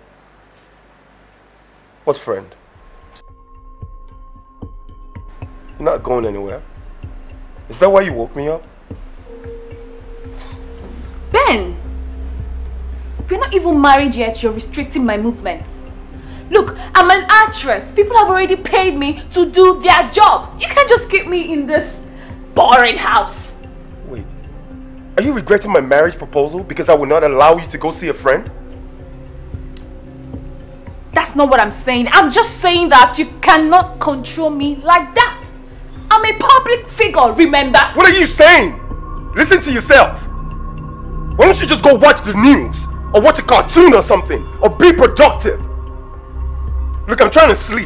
What friend? You're not going anywhere. Is that why you woke me up? Ben! We're not even married yet. You're restricting my movements. Look, I'm an actress. People have already paid me to do their job. You can't just keep me in this boring house. Wait, are you regretting my marriage proposal because I will not allow you to go see a friend? That's not what I'm saying. I'm just saying that you cannot control me like that. I'm a public figure, remember? What are you saying? Listen to yourself. Why don't you just go watch the news? Or watch a cartoon or something? Or be productive? Look, I'm trying to sleep.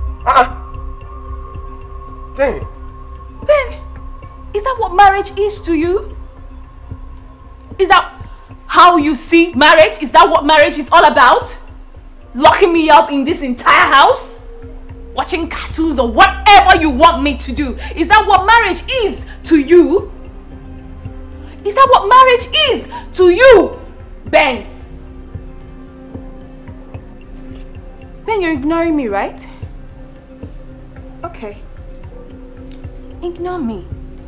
Dang. Ben, is that what marriage is to you? Is that how you see marriage? Is that what marriage is all about? Locking me up in this entire house? Watching cartoons or whatever you want me to do? Is that what marriage is to you? Is that what marriage is to you, Ben? Ben, you're ignoring me, right? Okay. Ignore me.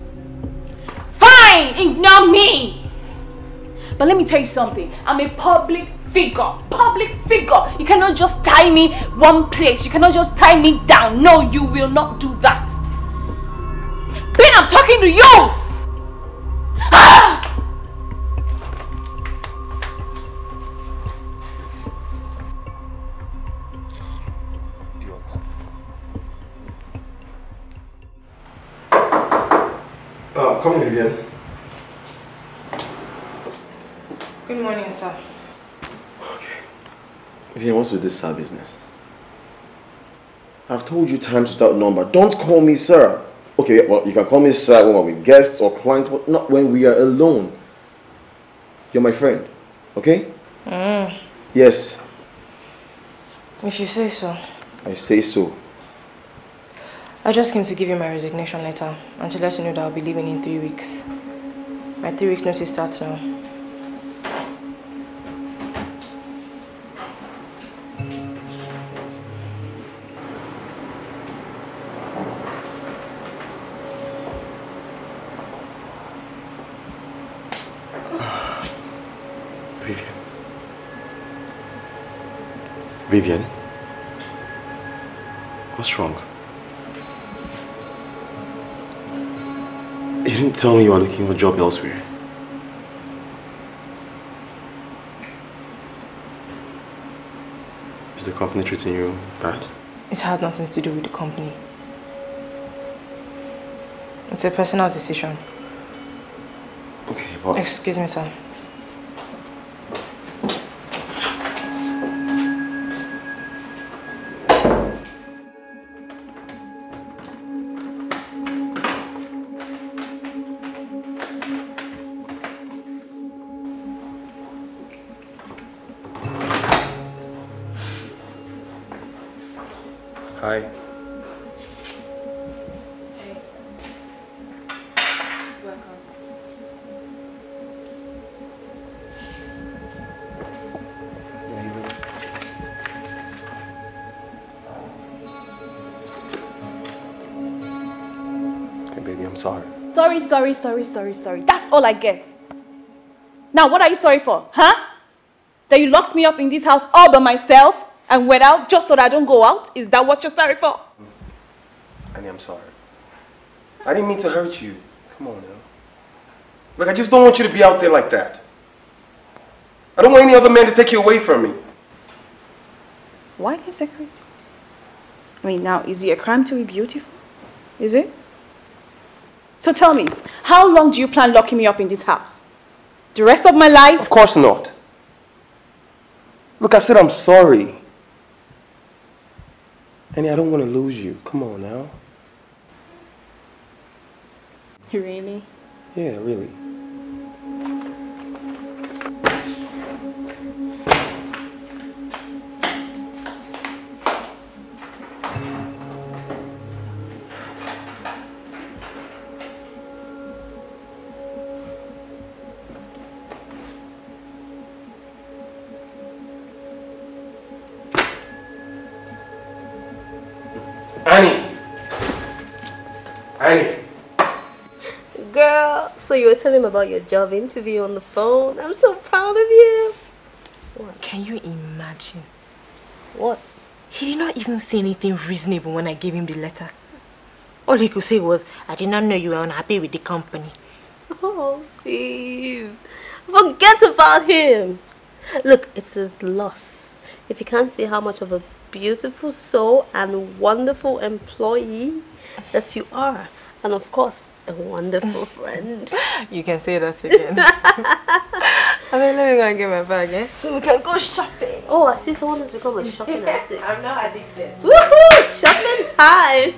Fine, ignore me. But let me tell you something. I'm a public figure. Public figure. You cannot just tie me one place. You cannot just tie me down. No, you will not do that. Ben, I'm talking to you. Ah! Come in, Vivian. Good morning, sir. Okay. Vivian, what's with this sir business? I've told you times without number, don't call me sir. Okay, well, you can call me sir when we're with guests or clients, but not when we are alone. You're my friend, okay? Yes. If you say so. I say so. I just came to give you my resignation letter and to let you know that I'll be leaving in 3 weeks. My 3-week notice starts now. Vivian? What's wrong? You didn't tell me you were looking for a job elsewhere. Is the company treating you bad? It has nothing to do with the company. It's a personal decision. Okay, but... Excuse me, sir. Hi. Hey. Welcome. Hey, baby, I'm sorry. Sorry. That's all I get. Now, what are you sorry for? Huh? That you locked me up in this house all by myself and went out just so that I don't go out? Is that what you're sorry for? Annie, I'm sorry. I didn't mean to hurt you. Come on now. Look, I just don't want you to be out there like that. I don't want any other man to take you away from me. Why the security? I mean, now, is it a crime to be beautiful? Is it? So tell me, how long do you plan locking me up in this house? The rest of my life? Of course not. Look, I said I'm sorry. Annie, I don't want to lose you. Come on now. Really? Yeah, really. Annie! Annie! Girl, so you were telling me about your job interview on the phone. I'm so proud of you. What? Can you imagine? What? He did not even say anything reasonable when I gave him the letter. All he could say was, I did not know you were unhappy with the company. Oh, Steve. Forget about him. Look, it's his loss. If he can't see how much of a beautiful soul and wonderful employee that you are. And of course, a wonderful friend. You can say that again. I mean, let me go and get my bag, eh? So we can go shopping. Oh, I see someone has become a shopping addict. I'm not addicted. Woohoo! Shopping time!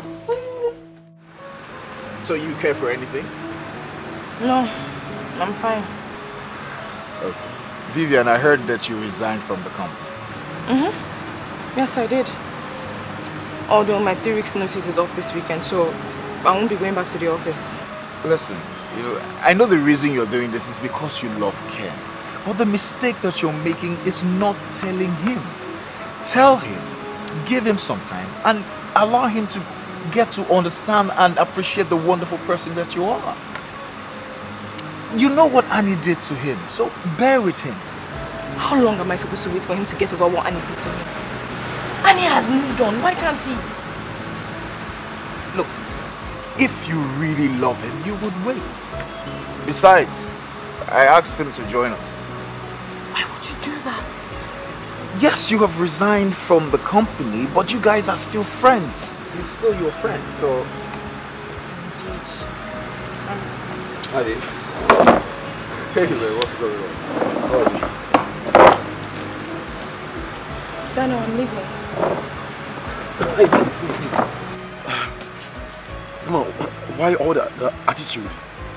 So you care for anything? No, I'm fine. Okay. Vivian, I heard that you resigned from the company. Yes, I did. Although my 3 weeks notice is up this weekend, so I won't be going back to the office. Listen, I know the reason you're doing this is because you love Ken. But the mistake that you're making is not telling him. Tell him, give him some time, and allow him to get to understand and appreciate the wonderful person that you are. You know what Annie did to him, so bear with him. How long am I supposed to wait for him to get over what Annie did to me? Annie has moved on, why can't he? Look, if you really love him, you would wait. Besides, I asked him to join us. Why would you do that? Yes, you have resigned from the company, but you guys are still friends. He's still your friend, so... Adi. Hey man, what's going on? How are you? Daniel, I'm leaving. Come on, why all that attitude?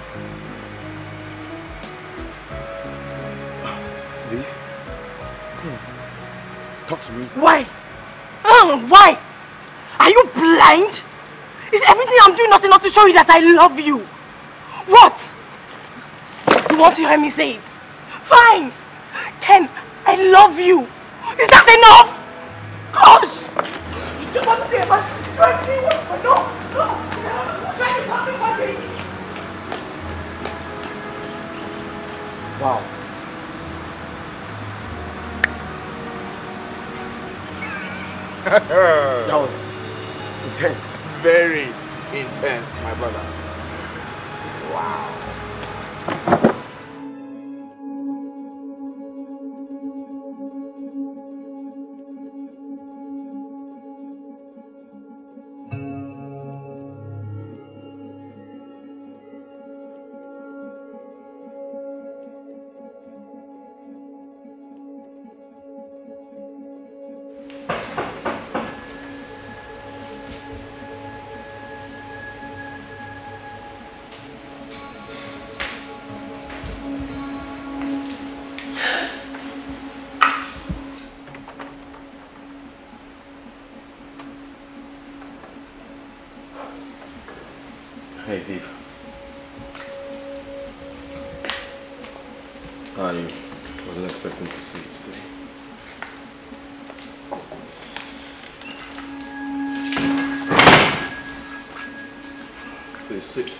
Viv, come on, talk to me. Why? Why? Are you blind? Is everything I'm doing not enough to show you that I love you? What? You want to hear me say it? Fine! Ken, I love you! Is that enough? Gosh! You just want to say about it. You actually want to know. No! I'm trying to talk to my baby. Wow. That was intense. Very intense, my brother. Wow. Hey, Viv. I wasn't expecting to see you today. Please sit.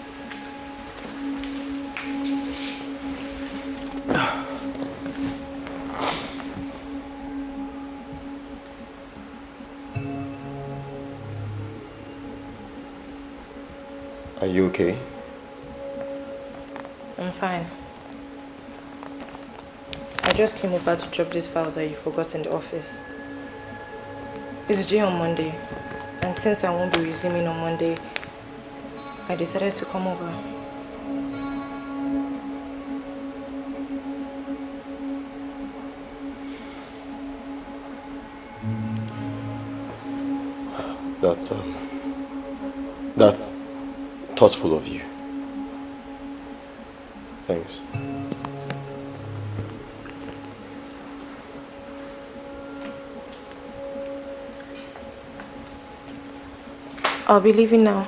Are you okay? I'm fine. I just came over to drop these files that you forgot in the office. It's due on Monday, and since I won't be resuming on Monday, I decided to come over. That's thoughtful of you. Thanks. I'll be leaving now.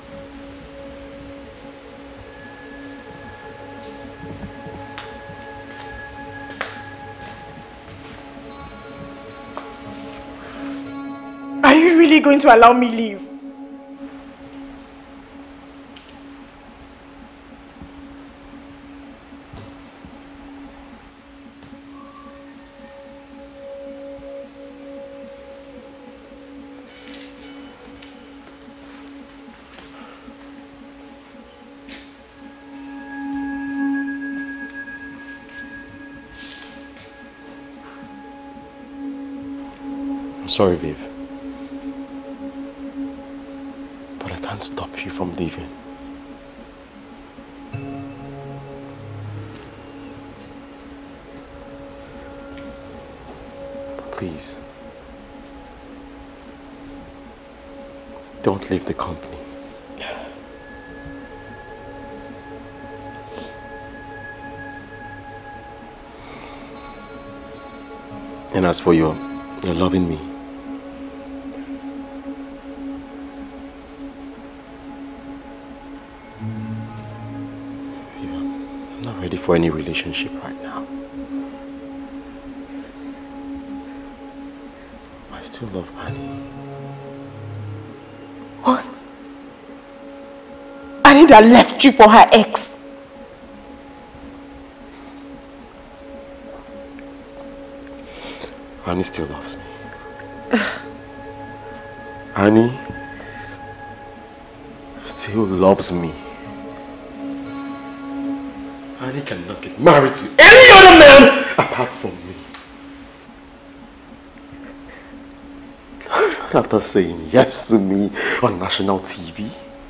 Are you really going to allow me leave? I'm sorry, Viv. But I can't stop you from leaving. But please, don't leave the company. And as for your loving me, I'm not ready for any relationship right now. I still love Annie. What? Annie that left you for her ex? Annie still loves me. Annie still loves me. Annie cannot get married to any other man apart from me. After saying yes to me on national TV,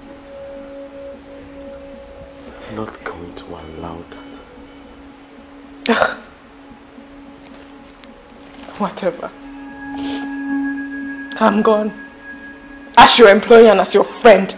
I'm not going to allow that. Whatever. I'm gone. As your employer and as your friend.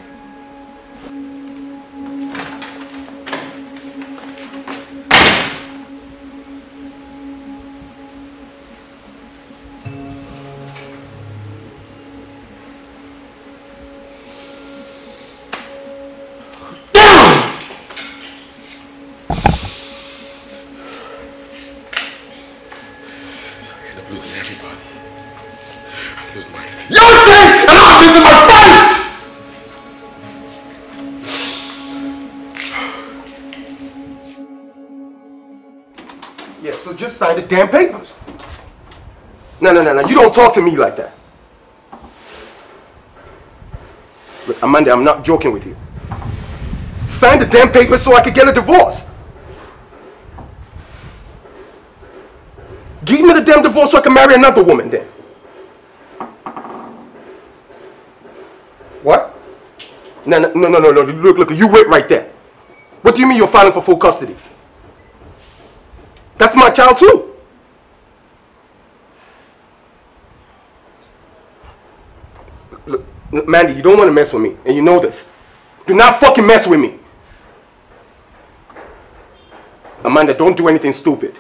Sign the damn papers. No. You don't talk to me like that. Look, Amanda, I'm not joking with you. Sign the damn papers so I could get a divorce. Give me the damn divorce so I can marry another woman then. What? No. Look, you wait right there. What do you mean you're filing for full custody? That's my child too. Look, Mandy, you don't want to mess with me, and you know this. Do not fucking mess with me. Amanda, don't do anything stupid.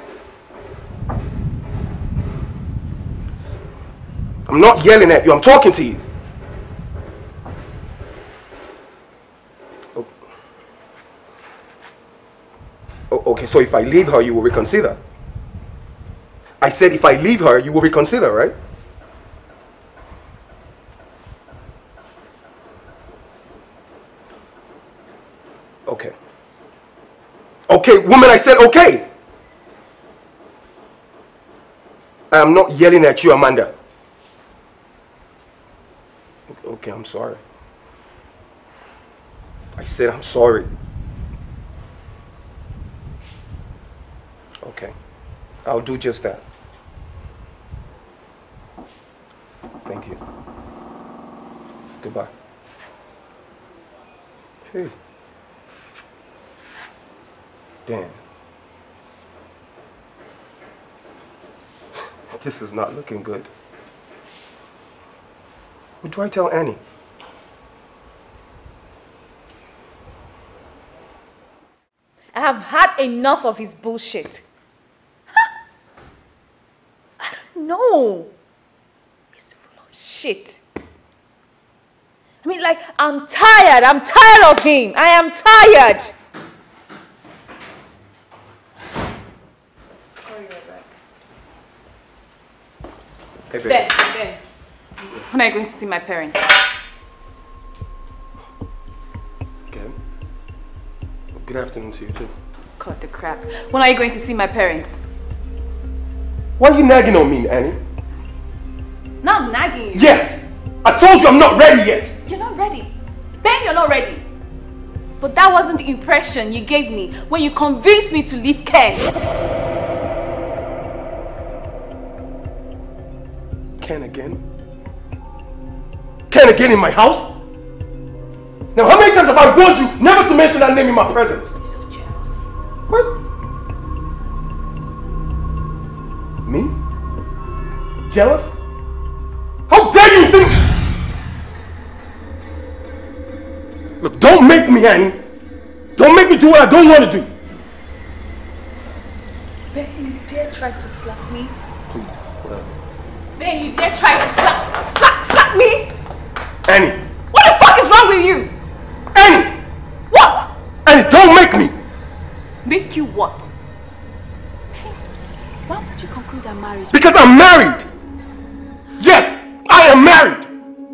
I'm not yelling at you, I'm talking to you. Okay, so if I leave her, you will reconsider. I said if I leave her, you will reconsider, right? Okay. Okay, woman, I said okay. I am not yelling at you, Amanda. Okay, I'm sorry. I said I'm sorry. Okay. I'll do just that. Thank you. Goodbye. Hey. Damn. This is not looking good. What do I tell Annie? I have had enough of his bullshit. Huh? I don't know. He's full of shit. I mean, like, I'm tired. I'm tired of him. I am tired. Hey, baby. Ben. When are you going to see my parents? Again? Good afternoon to you too. Cut the crap. When are you going to see my parents? Why are you nagging on me, Annie? Now I'm nagging you. Yes! I told you I'm not ready yet! You're not ready. Ben, you're not ready. But that wasn't the impression you gave me when you convinced me to leave Ken. Ken again? Ken again in my house? Now how many times have I warned you never to mention that name in my presence? I'm so jealous. What? Me? Jealous? How dare you think? Look, don't make me, Annie. Don't make me do what I don't want to do. Ben, you dare try to slap me? Please, whatever. Ben, you dare try to slap me? Annie. What the fuck is wrong with you? Annie! What? Annie, don't make me! Make you what? Hey, why would you conclude our marriage? Because I'm married! Yes, I am married!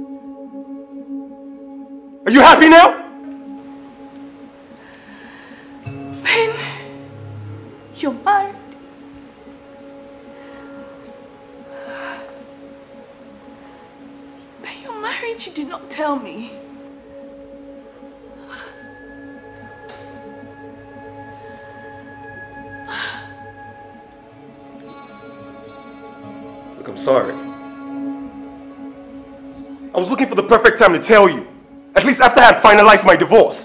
Are you happy now? Ben, you're married. Ben, you're married, you did not tell me. Look, I'm sorry. I was looking for the perfect time to tell you. At least after I had finalized my divorce.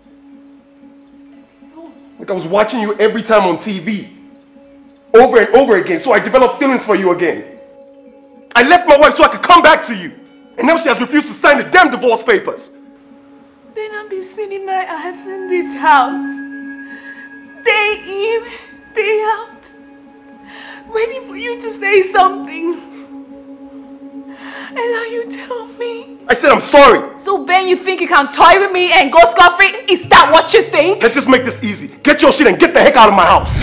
Like I was watching you every time on TV. Over and over again, so I developed feelings for you again. I left my wife so I could come back to you. And now she has refused to sign the damn divorce papers. Then I've been sitting my ass in this house. Day in, day out. Waiting for you to say something. And now you tell me. I said I'm sorry. So Ben, you think you can toy with me and go scot-free? Is that what you think? Let's just make this easy. Get your shit and get the heck out of my house.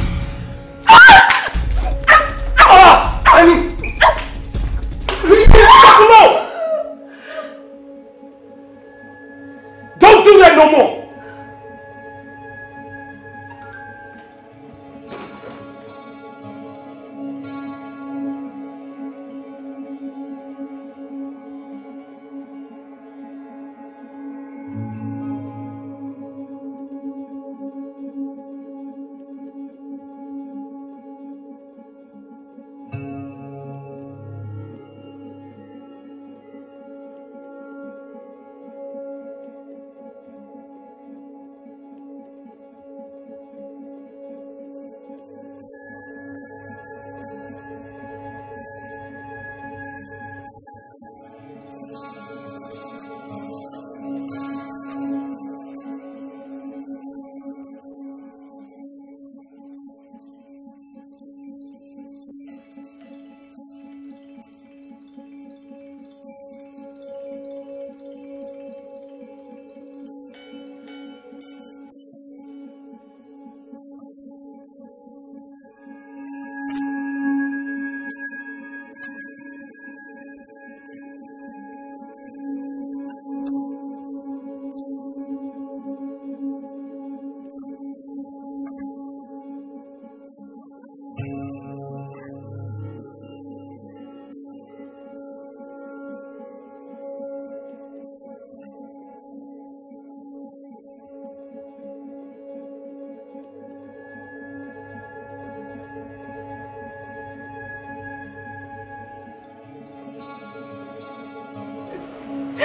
Annie! Leave me alone! Don't do that no more!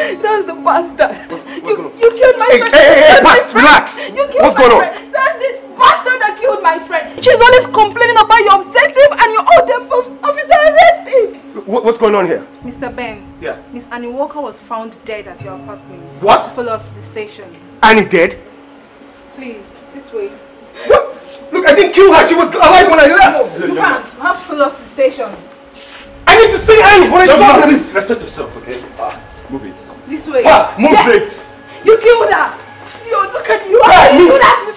That's the bastard. What's going on? You killed my friend. Hey, relax. You killed What's my going on? friend. That's this bastard that killed my friend. She's always complaining about your obsessive and your old officer. Arrest him. What's going on here? Mr. Ben. Yeah. Miss Annie Walker was found dead at your apartment. What? Follow us to the station. Annie dead? Please, this way. What? Look, I didn't kill her. She was alive when I left. You can't. You have to follow us to the station. I need to see Annie. What are you talking about? Respect yourself, okay? Move it. This way. What? Move it. You killed her. Yo, look at you. Hey, How can you move. do that?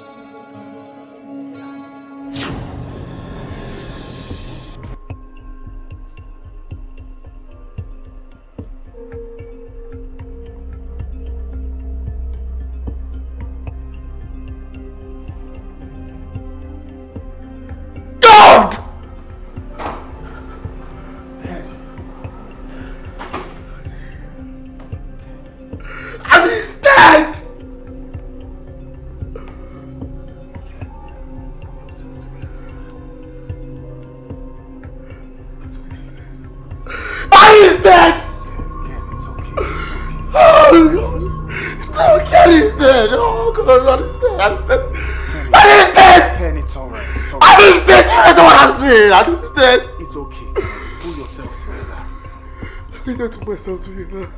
I understand. It's okay. Pull yourself together. I need to put myself together.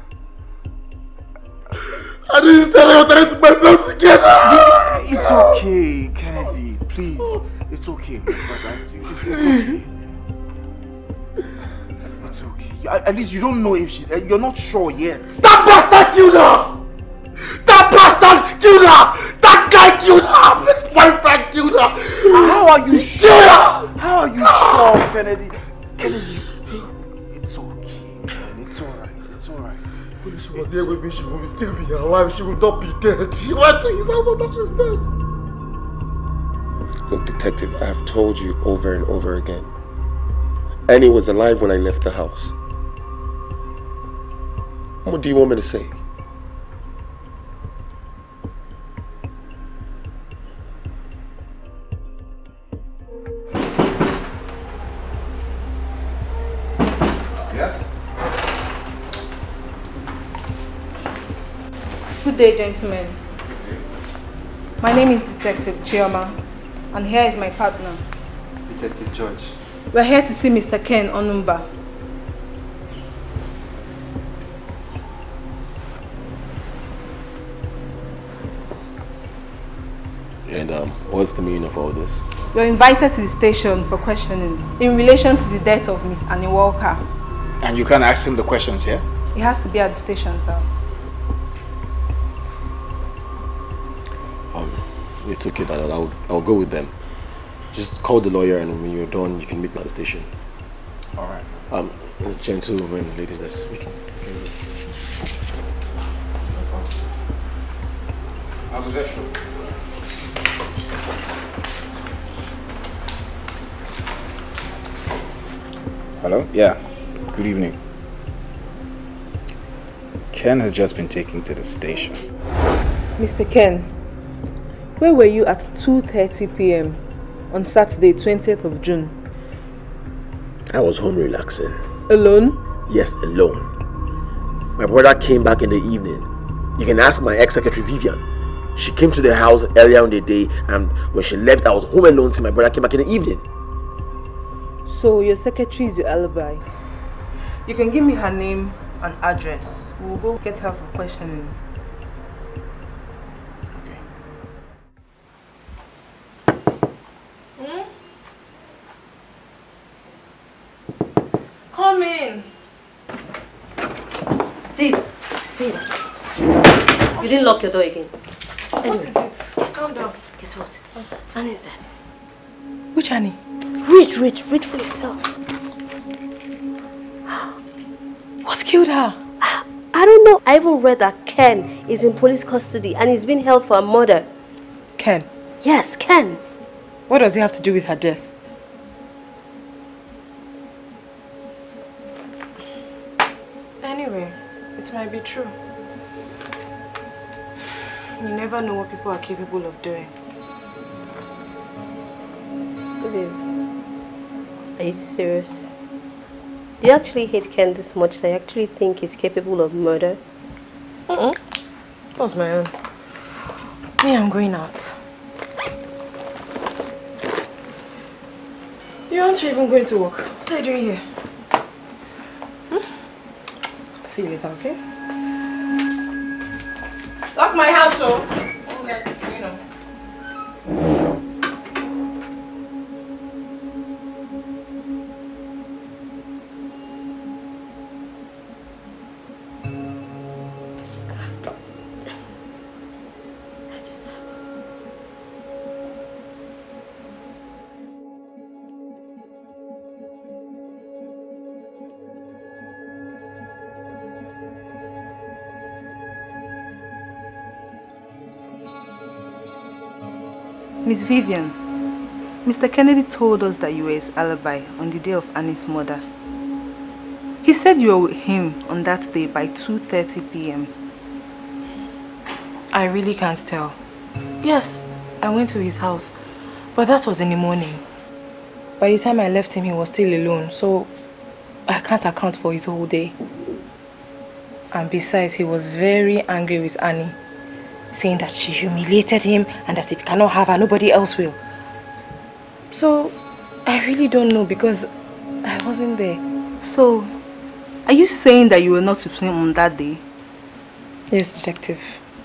I understand. I'm trying to put myself together. It's okay, Kennedy. Please. It's okay, my brother. It's okay. It's okay. At least you don't know if she. You're not sure yet. That bastard killed her! That bastard killed her! That guy killed her! His boyfriend killed her! How are you sure? How are you sure, Kennedy? Kennedy, it's okay, man. It's alright. It's alright. When she was here with me, she would still be alive. She would not be dead. She went to his house and now she's dead. Look, detective, I have told you over and over again. Annie was alive when I left the house. What do you want me to say? Yes? Good day, gentlemen. My name is Detective Chioma, and here is my partner. Detective George. We're here to see Mr. Ken Onumba. And what's the meaning of all this? You're invited to the station for questioning in relation to the death of Miss Annie Walker. And you can ask him the questions here? It has to be at the station, sir. It's okay, Dad. I'll go with them. Just call the lawyer, and when you're done, you can meet me at the station. All right. Gentlemen, ladies, we can go. Hello? Yeah. Good evening. Ken has just been taken to the station. Mr. Ken, where were you at 2:30 p.m. on Saturday, 20th of June? I was home relaxing. Alone? Yes, alone. My brother came back in the evening. You can ask my ex-secretary Vivian. She came to the house earlier in the day, and when she left, I was home alone till my brother came back in the evening. So your secretary is your alibi. You can give me her name and address. We'll go get her for questioning. Come in. Viv. You didn't lock your door again. Anyway, What is it? Calm down. Guess what? Annie is dead. Which Annie? Read for yourself. What killed her? I don't know. I even read that Ken is in police custody and he's been held for a murder. Ken. Yes, Ken. What does it have to do with her death? Anyway, it might be true. You never know what people are capable of doing. Viv, are you serious? Do you actually hate Ken this much that you actually think he's capable of murder? That was my own. Me, I'm going out. You aren't even going to work. What are you doing here? See you later, okay? Lock my house, so. Let's, you know. Miss Vivian, Mr. Kennedy told us that you were his alibi on the day of Annie's murder. He said you were with him on that day by 2:30 p.m. I really can't tell. Yes, I went to his house, but that was in the morning. By the time I left him, he was still alone, so I can't account for it whole day. And besides, he was very angry with Annie, saying that she humiliated him and that if he cannot have her, nobody else will. So, I really don't know because I wasn't there. So, are you saying that you were not with him on that day? Yes, detective.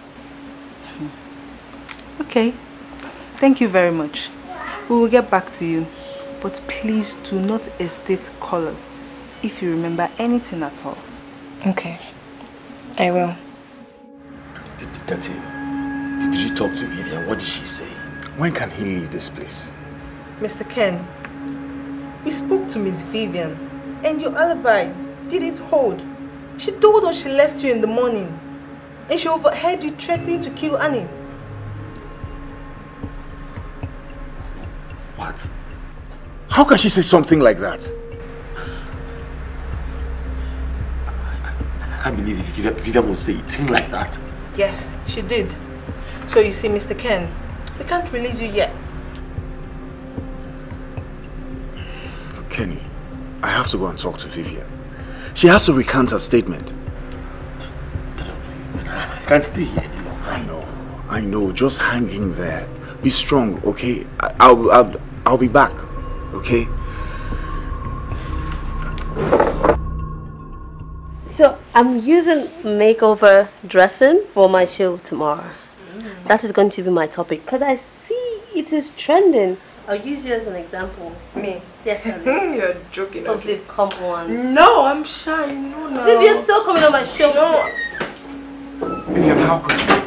Okay. Thank you very much. We will get back to you. But please do not hesitate to call us if you remember anything at all. Okay. I will. Detective, did you talk to Vivian? What did she say? When can he leave this place? Mr. Ken, we spoke to Miss Vivian and your alibi didn't hold. She told us she left you in the morning and she overheard you threatening to kill Annie. What? How can she say something like that? I can't believe Vivian will say a thing like that. Yes, she did. So you see, Mr. Ken, we can't release you yet. Kenny, I have to go and talk to Vivian. She has to recant her statement. I can't stay here anymore. I know. Just hang in there. Be strong, okay? I'll be back, okay? So I'm using makeover dressing for my show tomorrow. That is going to be my topic because I see it is trending. I'll use you as an example. Me? Yes, You're joking. Oh, Viv, come on. No, I'm shy. No. Viv, you're still coming on my show. No. Vivian, how could you?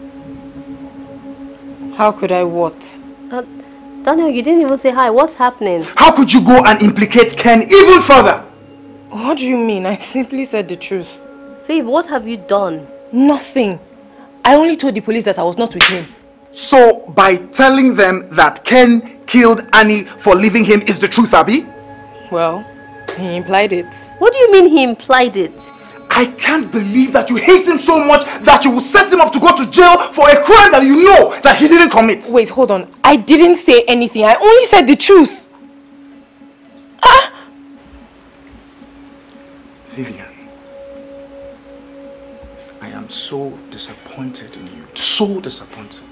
How could I what? Daniel, you didn't even say hi. What's happening? How could you go and implicate Ken even further? What do you mean? I simply said the truth. Viv, what have you done? Nothing. I only told the police that I was not with him. So, by telling them that Ken killed Annie for leaving him is the truth, Abby? Well, he implied it. What do you mean he implied it? I can't believe that you hate him so much that you will set him up to go to jail for a crime that you know that he didn't commit. Wait, hold on. I didn't say anything. I only said the truth. Vivian, I am so disappointed in you. So disappointed.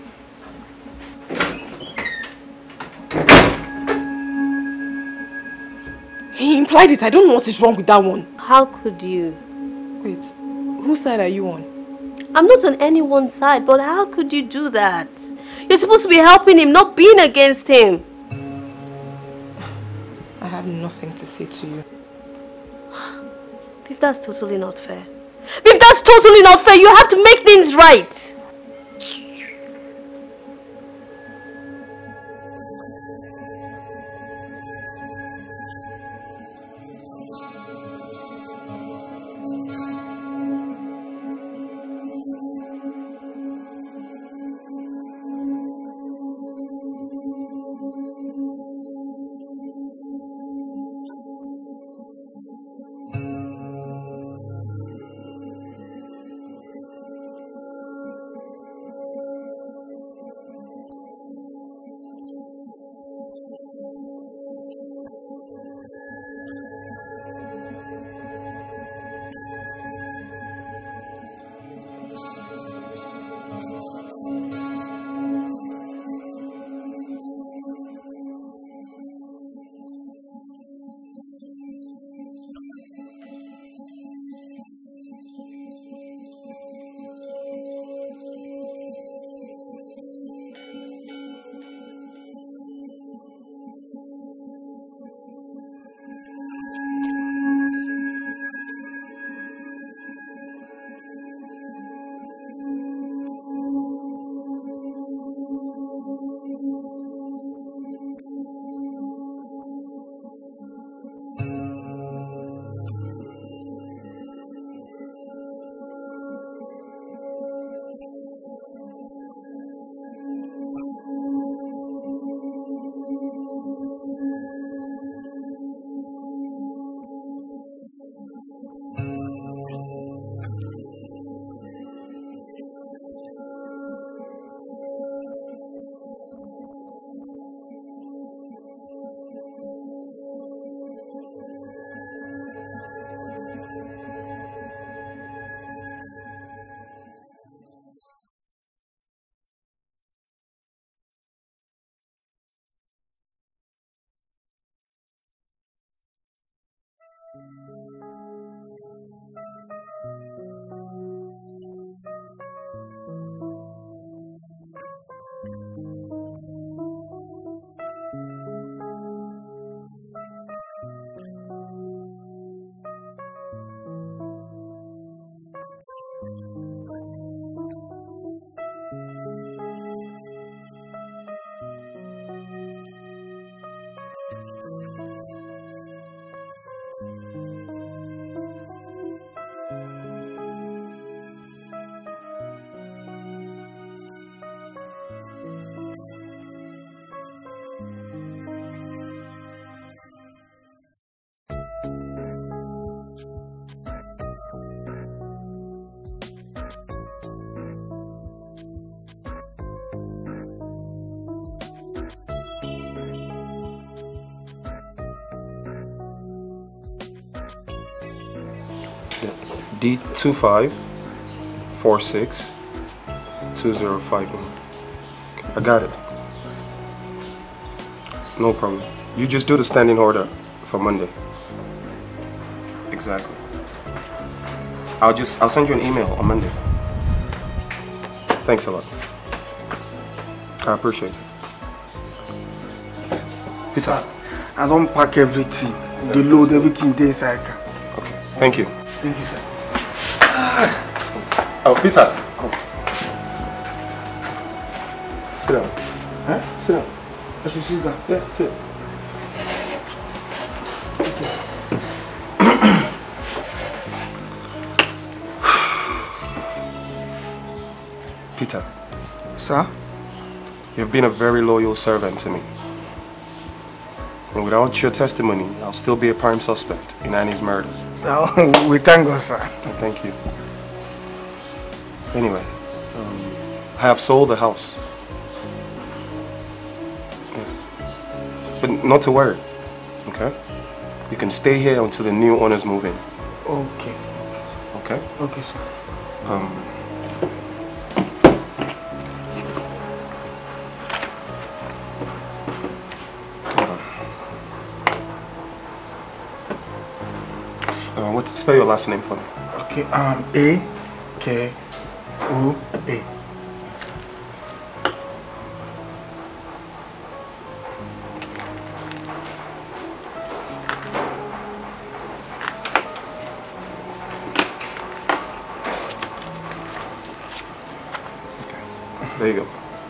He implied it. I don't know what is wrong with that one. How could you? Wait, whose side are you on? I'm not on anyone's side, but how could you do that? You're supposed to be helping him, not being against him. I have nothing to say to you. If that's totally not fair. If that's totally not fair, you have to make things right. D25462051. I got it. No problem. You just do the standing order for Monday. Exactly. I'll send you an email on Monday. Thanks a lot. I appreciate it. Peter, I don't pack everything. The load everything there inside. Okay. Thank you. Thank you, sir. Oh, Peter. Come. Sit down. Huh? Sit down. I should sit down. Yeah, sit. Peter. Sir? You've been a very loyal servant to me. And without your testimony, I'll still be a prime suspect in Annie's murder. So, we thank God, sir. Thank you. Anyway, I have sold the house. Yes. But not to worry, okay? You can stay here until the new owners move in. Okay. Okay? Okay, sir. Spell your last name for me. Okay, A-K-O-A. There you go.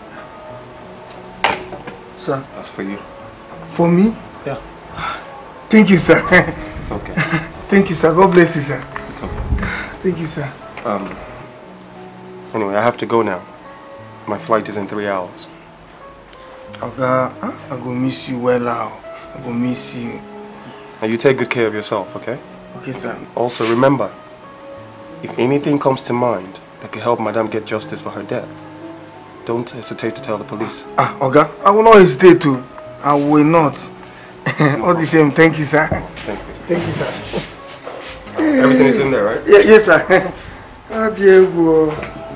Sir? That's for you. For me? Yeah. Thank you, sir. It's okay. Thank you, sir. God bless you, sir. It's okay. Thank you, sir. Anyway, I have to go now. My flight is in 3 hours. Okay, I go miss you well now. I go miss you. And you take good care of yourself, okay? Okay, sir. Also, remember, if anything comes to mind that could help Madame get justice for her death, don't hesitate to tell the police. Okay, I will not hesitate to. I will not. All the same, thank you, sir. Thanks, Peter. Thank you, sir. Everything is in there, right? Yeah, yes, sir. Ah, Diego.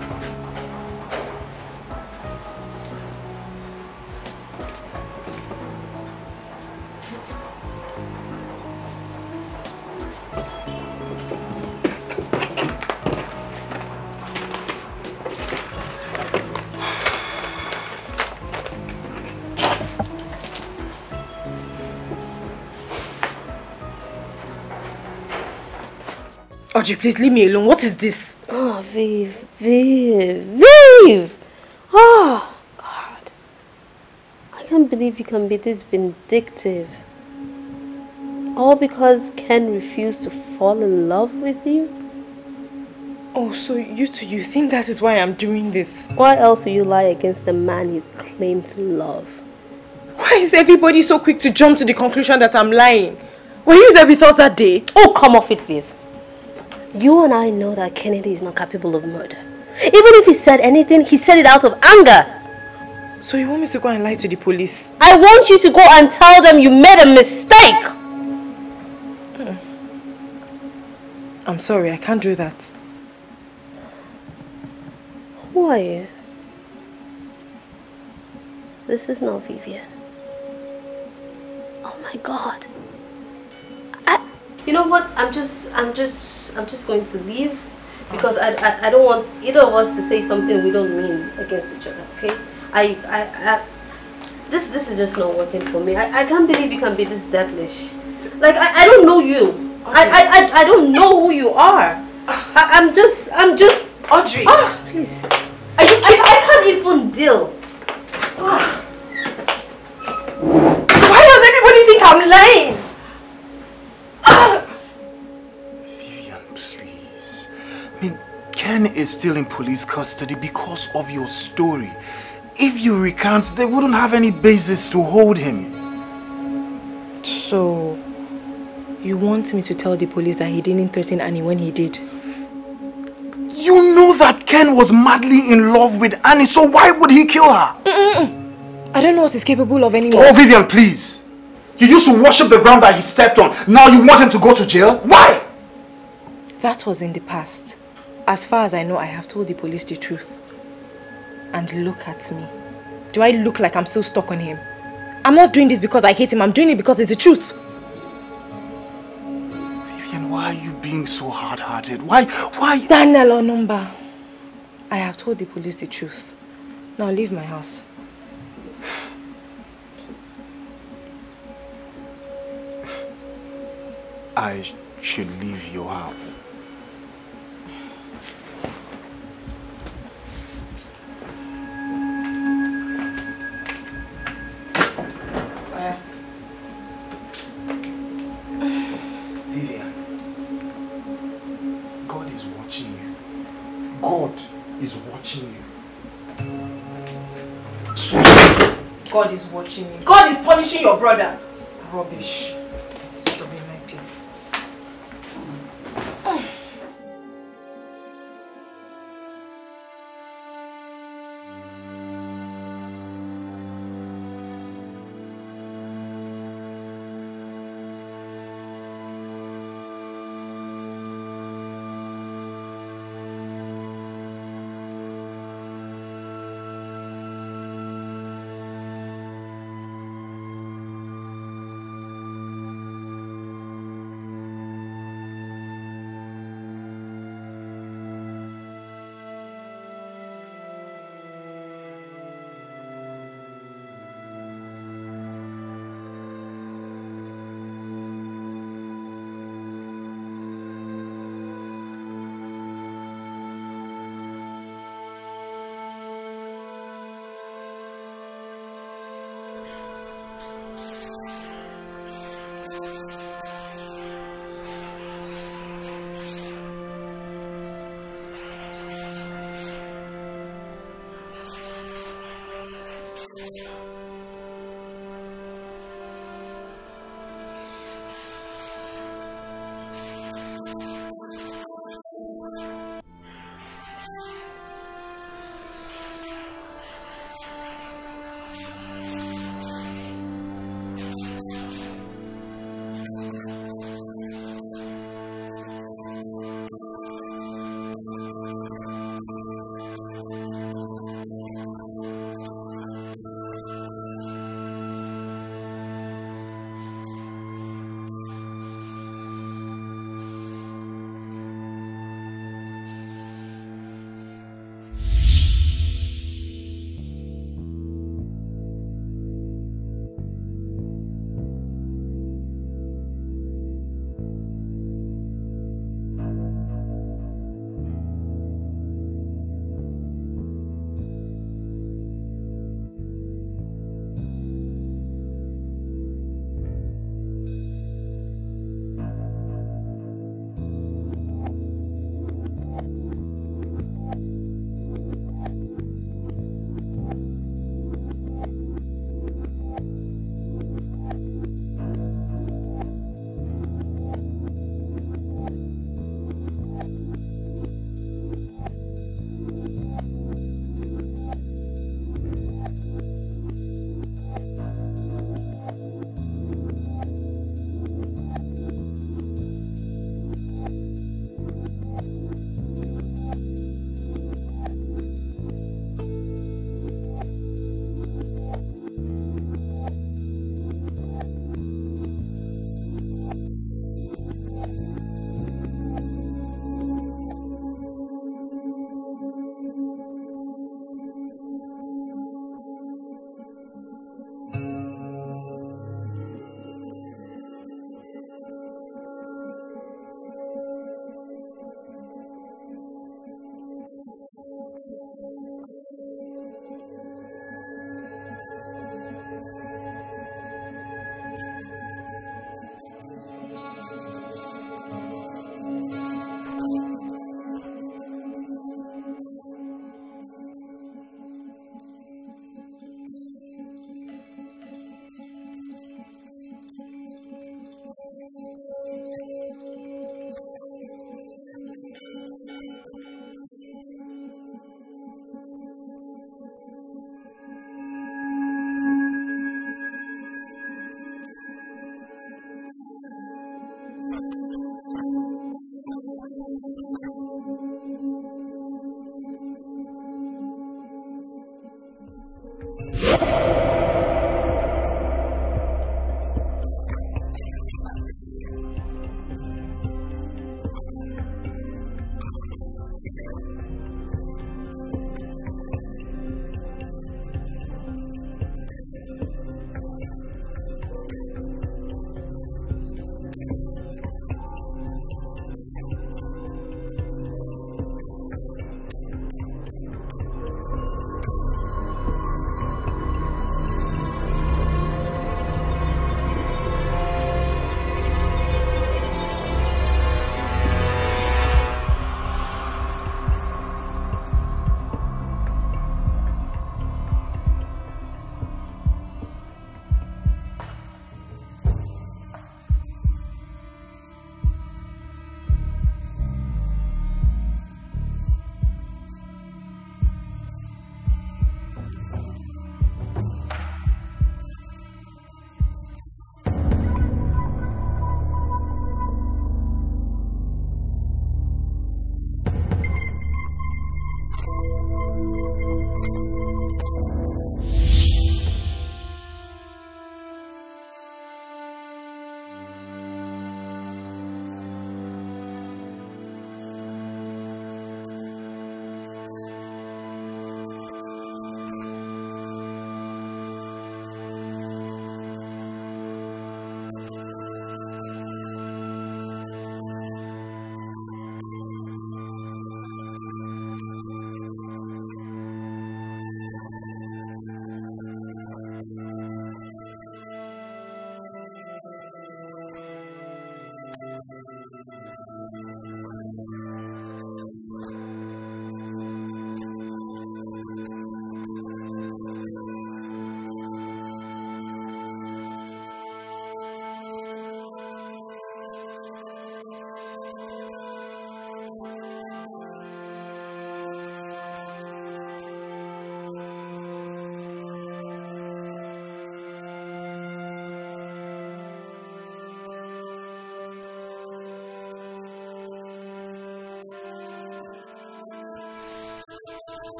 Audrey, please leave me alone. What is this? Oh, Viv. Oh, God. I can't believe you can be this vindictive. All because Ken refused to fall in love with you? Oh, so you think that is why I'm doing this? Why else will you lie against the man you claim to love? Why is everybody so quick to jump to the conclusion that I'm lying? Were you there with us that day? Oh, come off it, Viv. You and I know that Kennedy is not capable of murder. Even if he said anything, he said it out of anger. So you want me to go and lie to the police? I want you to go and tell them you made a mistake. I'm sorry, I can't do that. Who are you? This is not Vivian. Oh my God. You know what? I'm just going to leave because I don't want either of us to say something we don't mean against each other. Okay? This is just not working for me. I can't believe you can be this devilish. Like I don't know you. Okay. I don't know who you are. I'm just Audrey. Please. I can't even deal. Why does everybody think I'm lying? Vivian, please. I mean, Ken is still in police custody because of your story. If you recant, they wouldn't have any basis to hold him. So, you want me to tell the police that he didn't threaten Annie when he did? You know that Ken was madly in love with Annie, so why would he kill her? I don't know what he's capable of anymore. Oh, Vivian, please. You used to worship the ground that he stepped on. Now you want him to go to jail? Why? That was in the past. As far as I know, I have told the police the truth. And look at me. Do I look like I'm still stuck on him? I'm not doing this because I hate him. I'm doing it because it's the truth. Vivian, why are you being so hard-hearted? Why? Daniel Onumba. I have told the police the truth. Now leave my house. I should leave your house. Vivian, God is watching you. God is watching you. God is watching me. God is punishing your brother. Rubbish. Disturbing my peace.